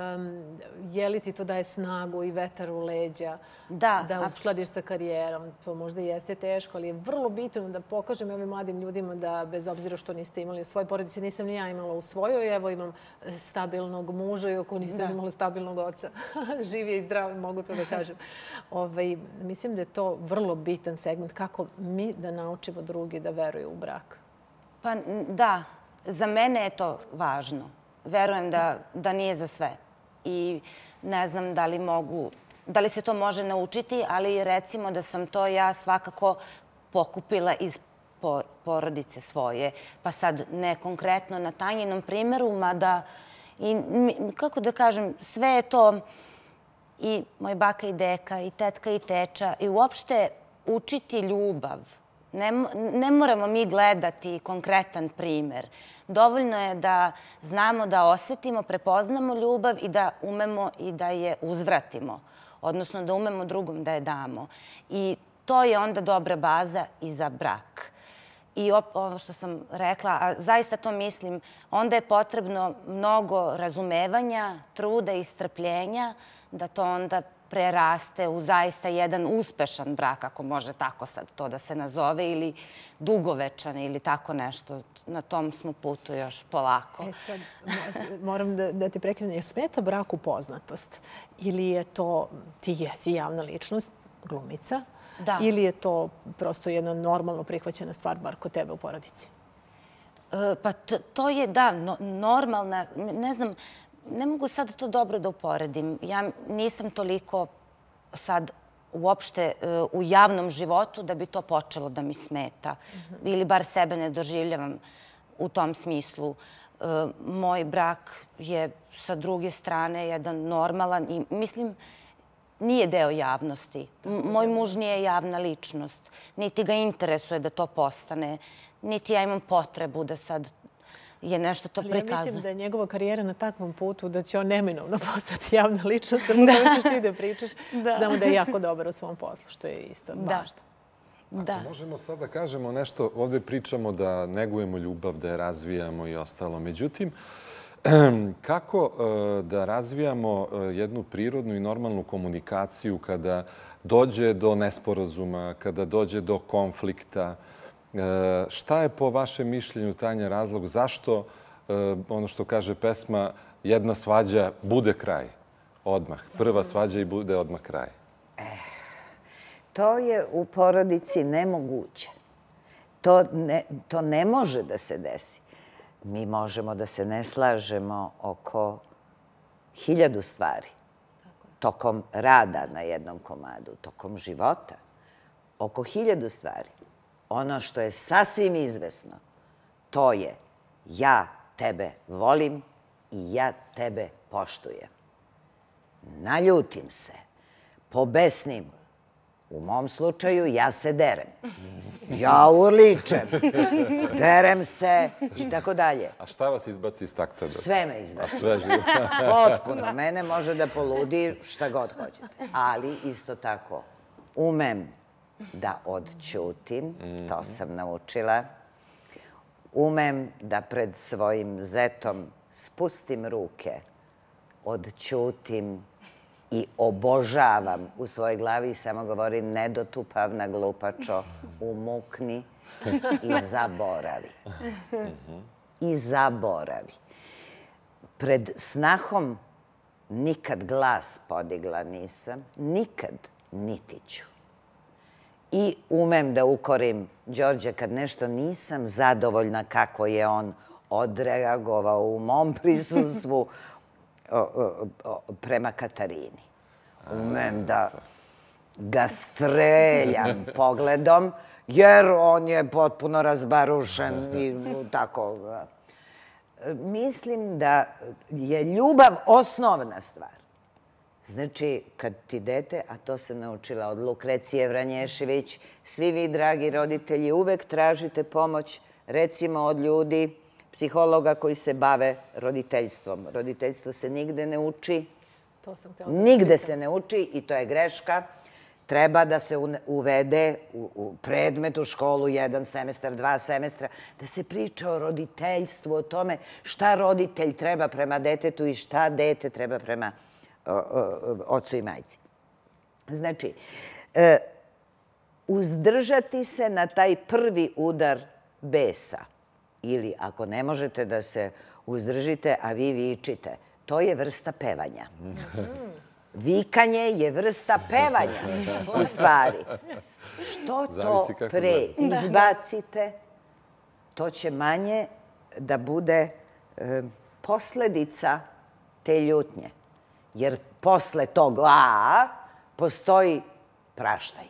je li ti to daje snagu i vetar u leđa da uskladiš sa karijerom. To možda jeste teško, ali je vrlo bitno da pokažem ovim mladim ljudima da bez obzira što niste imali u svojoj porodici, nisam ni ja imala u svojoj, evo imam stabilnog muža i ako nisam imala stabilnog oca, živ je i zdrav, mogu to da kažem. Mislim da je to vrlo bitan segment kako mi da naučimo drugi da veruju u brak. Pa da, za mene je to važno. Verujem da nije za sve. I ne znam da li mogu, da li se to može naučiti, ali recimo da sam to ja svakako pokupila iz porodice svoje. Pa sad ne konkretno na Tanjinom primjeru, mada, kako da kažem, sve je to i moj baka i deka, i tetka i teča, i uopšte učiti ljubav. Ne moramo mi gledati konkretan primjer. Dovoljno je da znamo da osetimo, prepoznamo ljubav i da umemo i da je uzvratimo. Odnosno da umemo drugom da je damo. I to je onda dobra baza i za brak. I ovo što sam rekla, a zaista to mislim, onda je potrebno mnogo razumevanja, truda i strpljenja da to onda preraste u zaista jedan uspešan brak, ako može tako sad to da se nazove, ili dugovečan ili tako nešto. Na tom smo putu još polako. E sad, moram da te prekrenem. Je smeta braku poznatost? Ili je to, ti jesi javna ličnost, glumica, ili je to prosto jedna normalno prihvaćena stvar, bar kod tebe u porodici? Pa to je, da, normalna, ne znam, ne mogu sad to dobro da uporedim. Ja nisam toliko sad uopšte u javnom životu da bi to počelo da mi smeta. Ili bar sebe ne doživljavam u tom smislu. Moj brak je sa druge strane jedan normalan i mislim nije deo javnosti. Moj muž nije javna ličnost. Niti ga interesuje da to postane. Niti ja imam potrebu da sad je nešto to prikazano. Ja mislim da je njegova karijera na takvom putu da će on neminovno postati javna ličnost. Samo da ćeš ti da pričaš. Znamo da je jako dobar u svom poslu, što je isto važno. Ako možemo sad da kažemo nešto, ovdje pričamo da negujemo ljubav, da je razvijamo i ostalo. Međutim, kako da razvijamo jednu prirodnu i normalnu komunikaciju kada dođe do nesporazuma, kada dođe do konflikta? Šta je po vašem mišljenju, Tanja, razlog zašto, ono što kaže pesma, jedna svađa bude kraj odmah? Prva svađa i bude odmah kraj. To je u porodici nemoguće. To ne, to ne može da se desi. Mi možemo da se ne slažemo oko hiljadu stvari. Tokom rada na jednom komadu, tokom života. Oko hiljadu stvari. Ono što je sasvim izvesno, to je ja tebe volim i ja tebe poštujem. Naljutim se, pobesnim. U mom slučaju ja se derem. Ja urličem. Derem se i tako dalje. A šta vas izbaci iz takta? Sve me izbaci. Sve živo. Potpuno. Mene može da poludi šta god hoćete. Ali isto tako umem da odćutim. To sam naučila. Umem da pred svojim zetom spustim ruke, odćutim i obožavam u svojoj glavi i samo govorim nedotupavna glupačo, umukni i zaboravi. I zaboravi. Pred snahom nikad glas podigla nisam, nikad niti ću. I umem da ukorim Đorđe kad nešto nisam zadovoljna kako je on odreagovao u mom prisustvu prema Katarini. Umem da ga streljam pogledom, jer on je potpuno razbarušen i tako. Mislim da je ljubav osnovna stvar. Znači, kad ti dete, a to sam naučila od Lukrecije Vranješević, svi vi, dragi roditelji, uvek tražite pomoć, recimo od ljudi, psihologa koji se bave roditeljstvom. Roditeljstvo se nigde ne uči. Nigde se ne uči i to je greška. Treba da se uvede u predmet u školu jedan semestar, dva semestra, da se priča o roditeljstvu, o tome šta roditelj treba prema detetu i šta dete treba prema ocu i majci. Znači, uzdržati se na taj prvi udar besa ili ako ne možete da se uzdržite, a vi vičite, to je vrsta pevanja. Vikanje je vrsta pevanja, u stvari. Što to pre izbacite, to će manje da bude posledica te ljutnje. Jer posle tog a postoji praštaj.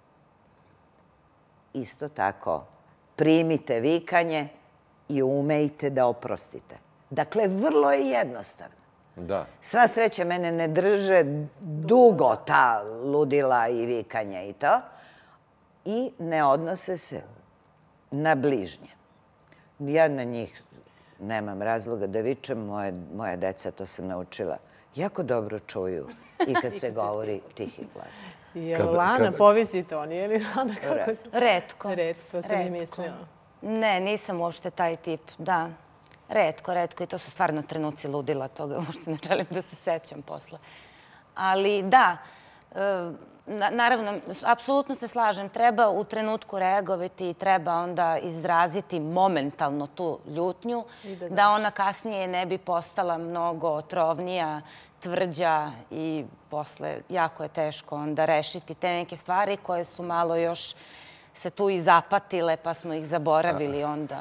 Isto tako, primite vikanje i umejte da oprostite. Dakle, vrlo je jednostavno. Sva sreća mene ne drže dugo ta ludila i vikanja i to. I ne odnose se na bližnje. Ja na njih nemam razloga da vičem. Moja deca, to sam naučila, jako dobro čuju i kad se govori tihi glas. Je li Lana povisi ton? Je li Lana kako se... Retko. Retko, to sam i mislila. Ne, nisam uopšte taj tip, da. Retko, retko. I to su stvarno trenuci ludila toga. Uopšte ne želim da se sećam posle. Ali da, naravno, apsolutno se slažem. Treba u trenutku reagovati i treba onda izraziti momentalno tu ljutnju, da ona kasnije ne bi postala mnogo otrovnija, tvrđa i posle jako je teško onda rešiti te neke stvari koje su malo još se tu i zapatile pa smo ih zaboravili onda.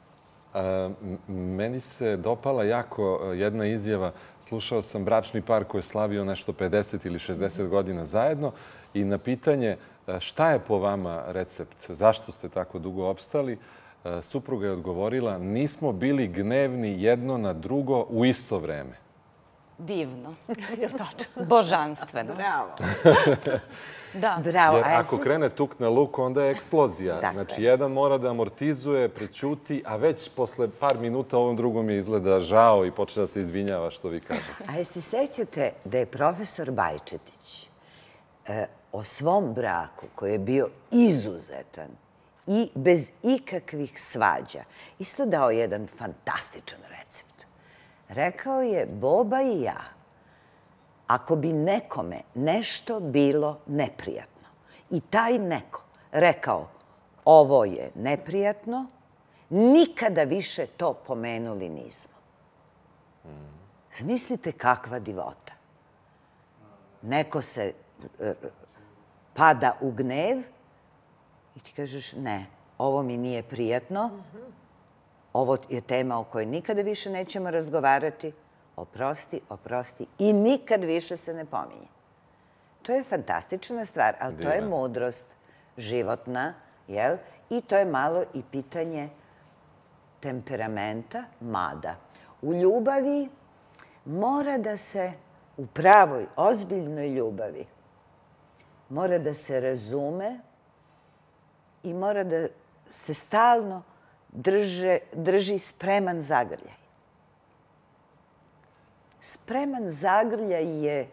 Meni se dopala jako jedna izjava. Slušao sam bračni par koji je slavio nešto pedeset ili šezdeset godina zajedno I na pitanje šta je po vama recept, zašto ste tako dugo opstali, supruga je odgovorila: nismo bili gnevni jedno na drugo u isto vreme. Divno. Je li tačno? Božanstveno. Bravo. Da. Bravo. Jer ako krene tuk na luk, onda je eksplozija. Znači, jedan mora da amortizuje, prećuti, a već posle par minuta ovom drugom je izgleda žao i počne da se izvinjava, što vi kažete. A jesi sećate da je profesor Bajčetić o svom braku, koji je bio izuzetan i bez ikakvih svađa, isto dao jedan fantastičan recept. Rekao je: Boba i ja, ako bi nekome nešto bilo neprijatno i taj neko rekao ovo je neprijatno, nikada više to pomenuli nismo. Zamislite kakva divota. Neko se pada u gnev i ti kažeš: ne, ovo mi nije prijatno, ovo je tema o kojoj nikada više nećemo razgovarati, oprosti, oprosti i nikad više se ne pominje. To je fantastična stvar, ali to je mudrost životna, jel? I to je malo i pitanje temperamenta, mada. U ljubavi mora da se, u pravoj, ozbiljnoj ljubavi, mora da se razume i mora da se stalno drži spreman zagrljaj. Spreman zagrljaj je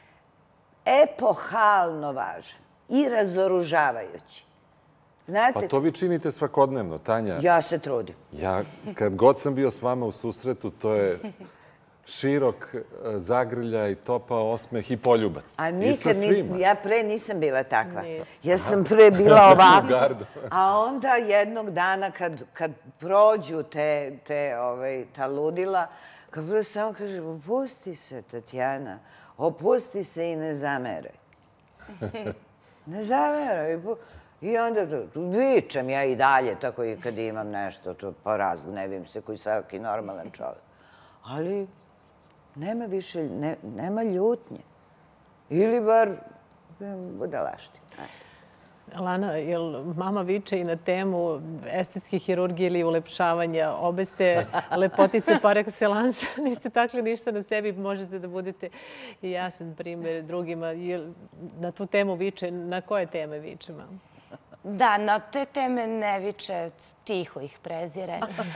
epohalno važan i razoružavajući. Pa to vi činite svakodnevno, Tanja. Ja se trudim. Ja, kad god sam bio s vama u susretu, to je širok zagrljaj, topao osmeh i poljubac. A nikad nisam, ja pre nisam bila takva. Ja sam pre bila ovako. A onda jednog dana kad prođu ta ludila, kad prvo samo kaže: opusti se, Tatjana, opusti se i ne zameraj. Ne zameraj. I onda vičem ja i dalje, tako i kad imam nešto, porazgnevim se koji svaki normalan čovjek. Ali nema više, nema ljutnje. Ili bar budalaština. Lana, jel mama viče i na temu estetske hirurgije ili ulepšavanja? Obe ste lepotice par excellence, niste takli ništa na sebi, možete da budete i jasan primjer drugima. Na tu temu viče, na koje teme viče mama? Da, na te teme ne viče, tiho ih prezire.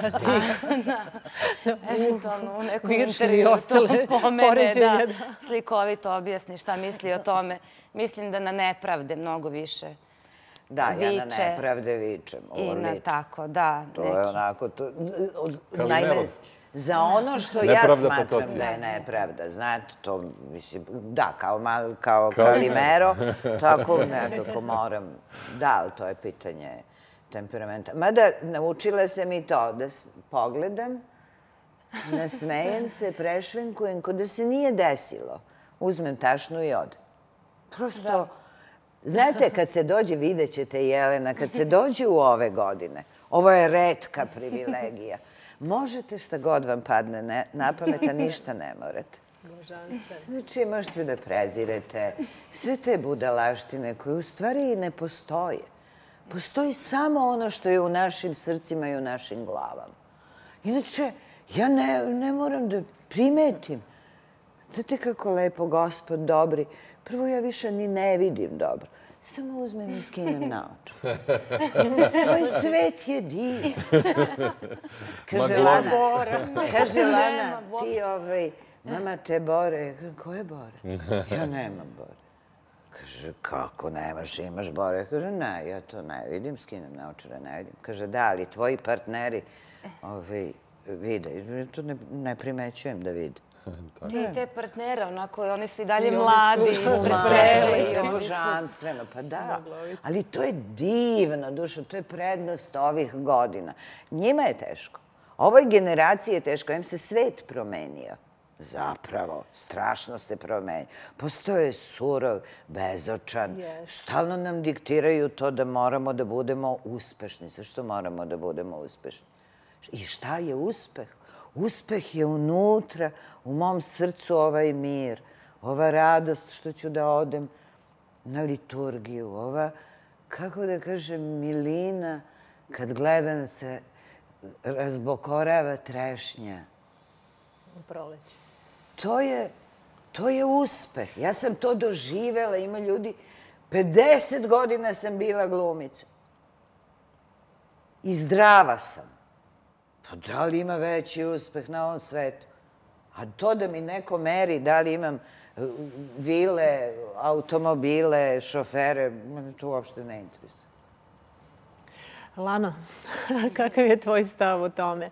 Eventualno u nekom intervju to pomene, da slikovito objasni šta misli o tome. Mislim da na nepravde mnogo više viče. Da, ja na nepravde vičem. I na tako, da. To je onako... Kalimerovski. Za ono što ja smatram da je nepravda. Znate, to, mislim, da, kao Kalimero, tako nekako moram. Da, ali to je pitanje temperamenta. Mada, naučila sam i to, da pogledam, nasmejem se, prešvenkujem, ko da se nije desilo. Uzmem tašnu i odem. Prosto, znate, kad se dođe, vidjet ćete, Jelena, kad se dođe u ove godine, ovo je retka privilegija, možete šta god vam padne na pamet, a ništa ne morate. Znači, možete da prezirete sve te budalaštine koje u stvari i ne postoje. Postoji samo ono što je u našim srcima i u našim glavama. Inače, ja ne moram da primetim. Znate kako lepo, Gospod dobri. Prvo, ja više ni ne vidim dobro. Samo uzmem i skinem naočar. Ovaj svet je divan. Kaže Lana, kaže Lana, ti ovaj, mama te bore. Koje bore? Ja nemam bore. Kaže, kako nemaš, imaš bore? Kaže, ne, ja to ne vidim, skinem naočare, ne vidim. Kaže, da, ali tvoji partneri vide. To ne primećujem da vide. Ti te partnera, onako, oni su i dalje mladi, isprepreli. I božanstveno, pa da. Ali to je divno, dušo, to je prednost ovih godina. Njima je teško. Ovoj generaciji je teško, im se svet promenio. Zapravo, strašno se promenio. Postoje surov, bezočan. Stalno nam diktiraju to da moramo da budemo uspešni. Zašto moramo da budemo uspešni? I šta je uspeh? Uspeh je unutra, u mom srcu ovaj mir, ova radost što ću da odem na liturgiju. Ova, kako da kažem, milina, kad gledam se razbokorava trešnja. U proleće. To je, to je uspeh. Ja sam to doživela. Ima ljudi, pedeset godina sam bila glumica. I zdrava sam. Pa da li ima veći uspeh na ovom svetu? A to da mi neko meri, da li imam vile, automobile, šofere, mene to uopšte ne interesuje. Lano, kakav je tvoj stav o tome?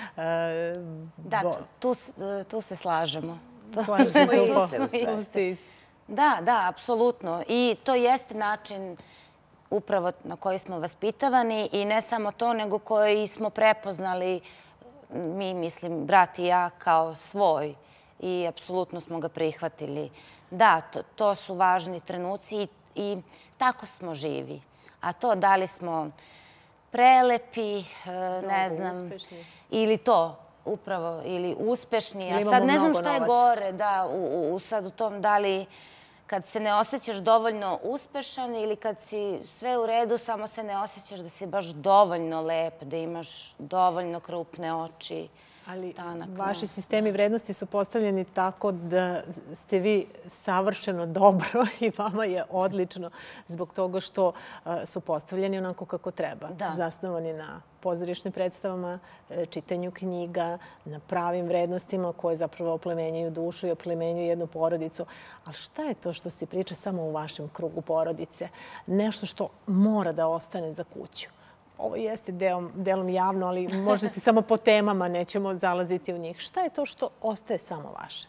Da, tu se slažemo. Slažemo se isto. Da, da, apsolutno. I to jeste način upravo na koji smo vaspitavani i ne samo to, nego koji smo prepoznali, mi, mislim, brat i ja, kao svoj i apsolutno smo ga prihvatili. Da, to su važni trenuci i tako smo živi. A to da li smo prelepi, ne znam, ili to, upravo, ili uspešni. A sad ne znam šta je gore, da, sad u tom da li kad se ne osjećaš dovoljno uspešan ili kad si sve u redu, samo se ne osjećaš da si baš dovoljno lep, da imaš dovoljno krupne oči. Ali vaši sistemi vrednosti su postavljeni tako da ste vi savršeno dobro i vama je odlično zbog toga što su postavljeni onako kako treba. Zasnovani na pozorišnim predstavama, čitanju knjiga, na pravim vrednostima koje zapravo oplemenjuju dušu i oplemenjuju jednu porodicu. Ali šta je to što se priča samo u vašem krugu porodice? Nešto što mora da ostane za kuću. Ovo jeste delom javno, ali možete samo po temama, nećemo zalaziti u njih. Šta je to što ostaje samo vaše?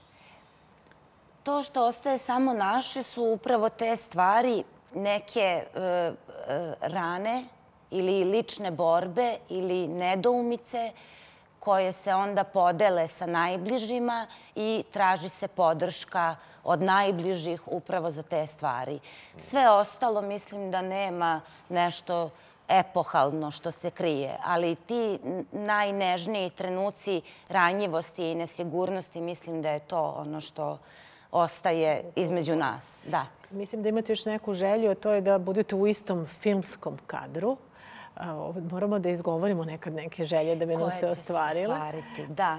To što ostaje samo naše su upravo te stvari, neke rane ili lične borbe ili nedoumice koje se onda podele sa najbližima i traži se podrška od najbližih upravo za te stvari. Sve ostalo mislim da nema nešto epohalno što se krije, ali ti najnežniji trenuci ranjivosti i nesigurnosti, mislim da je to ono što ostaje između nas. Da. Mislim da imate još neku želju, a to je da budete u istom filmskom kadru. Moramo da izgovorimo nekad neke želje da bi nam se ostvarile. Koje će se ostvariti, da.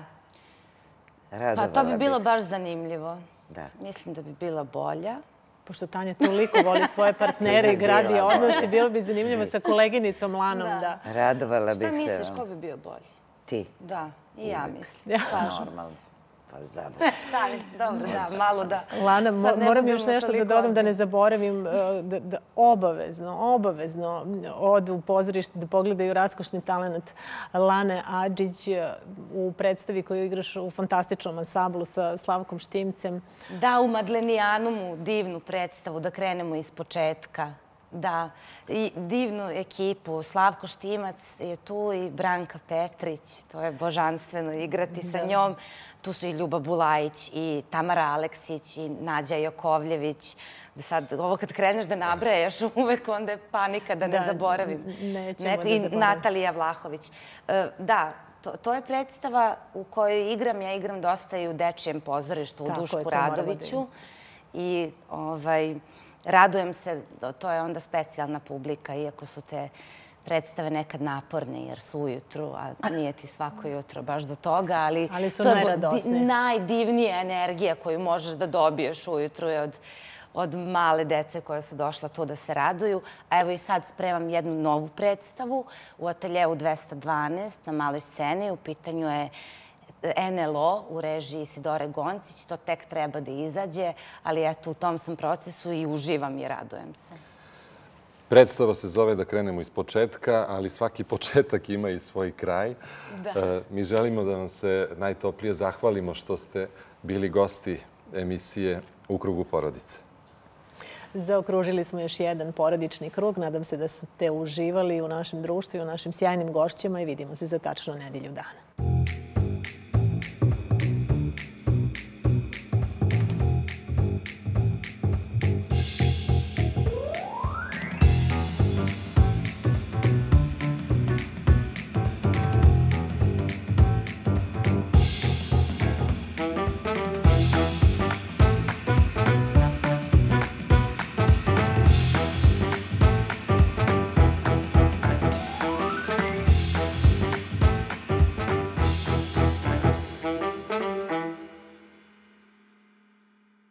Pa to bi bilo baš zanimljivo. Mislim da bi bila bolja. Pošto Tanja toliko voli svoje partnere i gradi odnose, bilo bi zanimljivo sa koleginicom Lanom da... Radovala bih se. Šta misliš, ko bi bio bolji? Ti. Da, i ja mislim. Normalno. Pa zabavno. Šalim, dobro, da, malo da... Lana, moram još nešto da dodam da ne zaboravim da obavezno, obavezno odu u pozorište da pogledaju raskošni talent Lane Adžić u predstavi koju igraš u fantastičnom ansamblu sa Slavkom Štimcem. Da, u Madlenijanumu divnu predstavu, da krenemo iz početka. Da, i divnu ekipu. Slavko Štimac je tu i Branka Petrić. To je božanstveno igrati sa njom. Tu su i Ljuba Bulajić i Tamara Aleksić i Nađa Jakovljević. Sad, ovo kad kreneš da nabrajaš uvek, onda je panika da ne zaboravim. Nećemo da zaboravim. I Natalija Vlahović. Da, to je predstava u kojoj igram. Ja igram dosta i u Dečijem pozorištu, u Dušku Radoviću. I ovaj... Radujem se, to je onda specijalna publika, iako su te predstave nekad naporne, jer su ujutru, a nije ti svako jutro baš do toga, ali to je najdivnija energija koju možeš da dobiješ ujutru od male dece koje su došla tu da se raduju. A evo i sad spremam jednu novu predstavu u ateljeu dvesta dvanaest na maloj sceni. U pitanju je en el o u režiji Isidore Goncić. To tek treba da izađe, ali eto, u tom sam procesu i uživam i radujem se. Predstava se zove Da krenemo iz početka, ali svaki početak ima i svoj kraj. Mi želimo da vam se najtoplije zahvalimo što ste bili gosti emisije U krugu porodice. Zaokružili smo još jedan porodični krug. Nadam se da ste uživali u našem društvu i u našim sjajnim gošćima i vidimo se za tačno nedelju dana.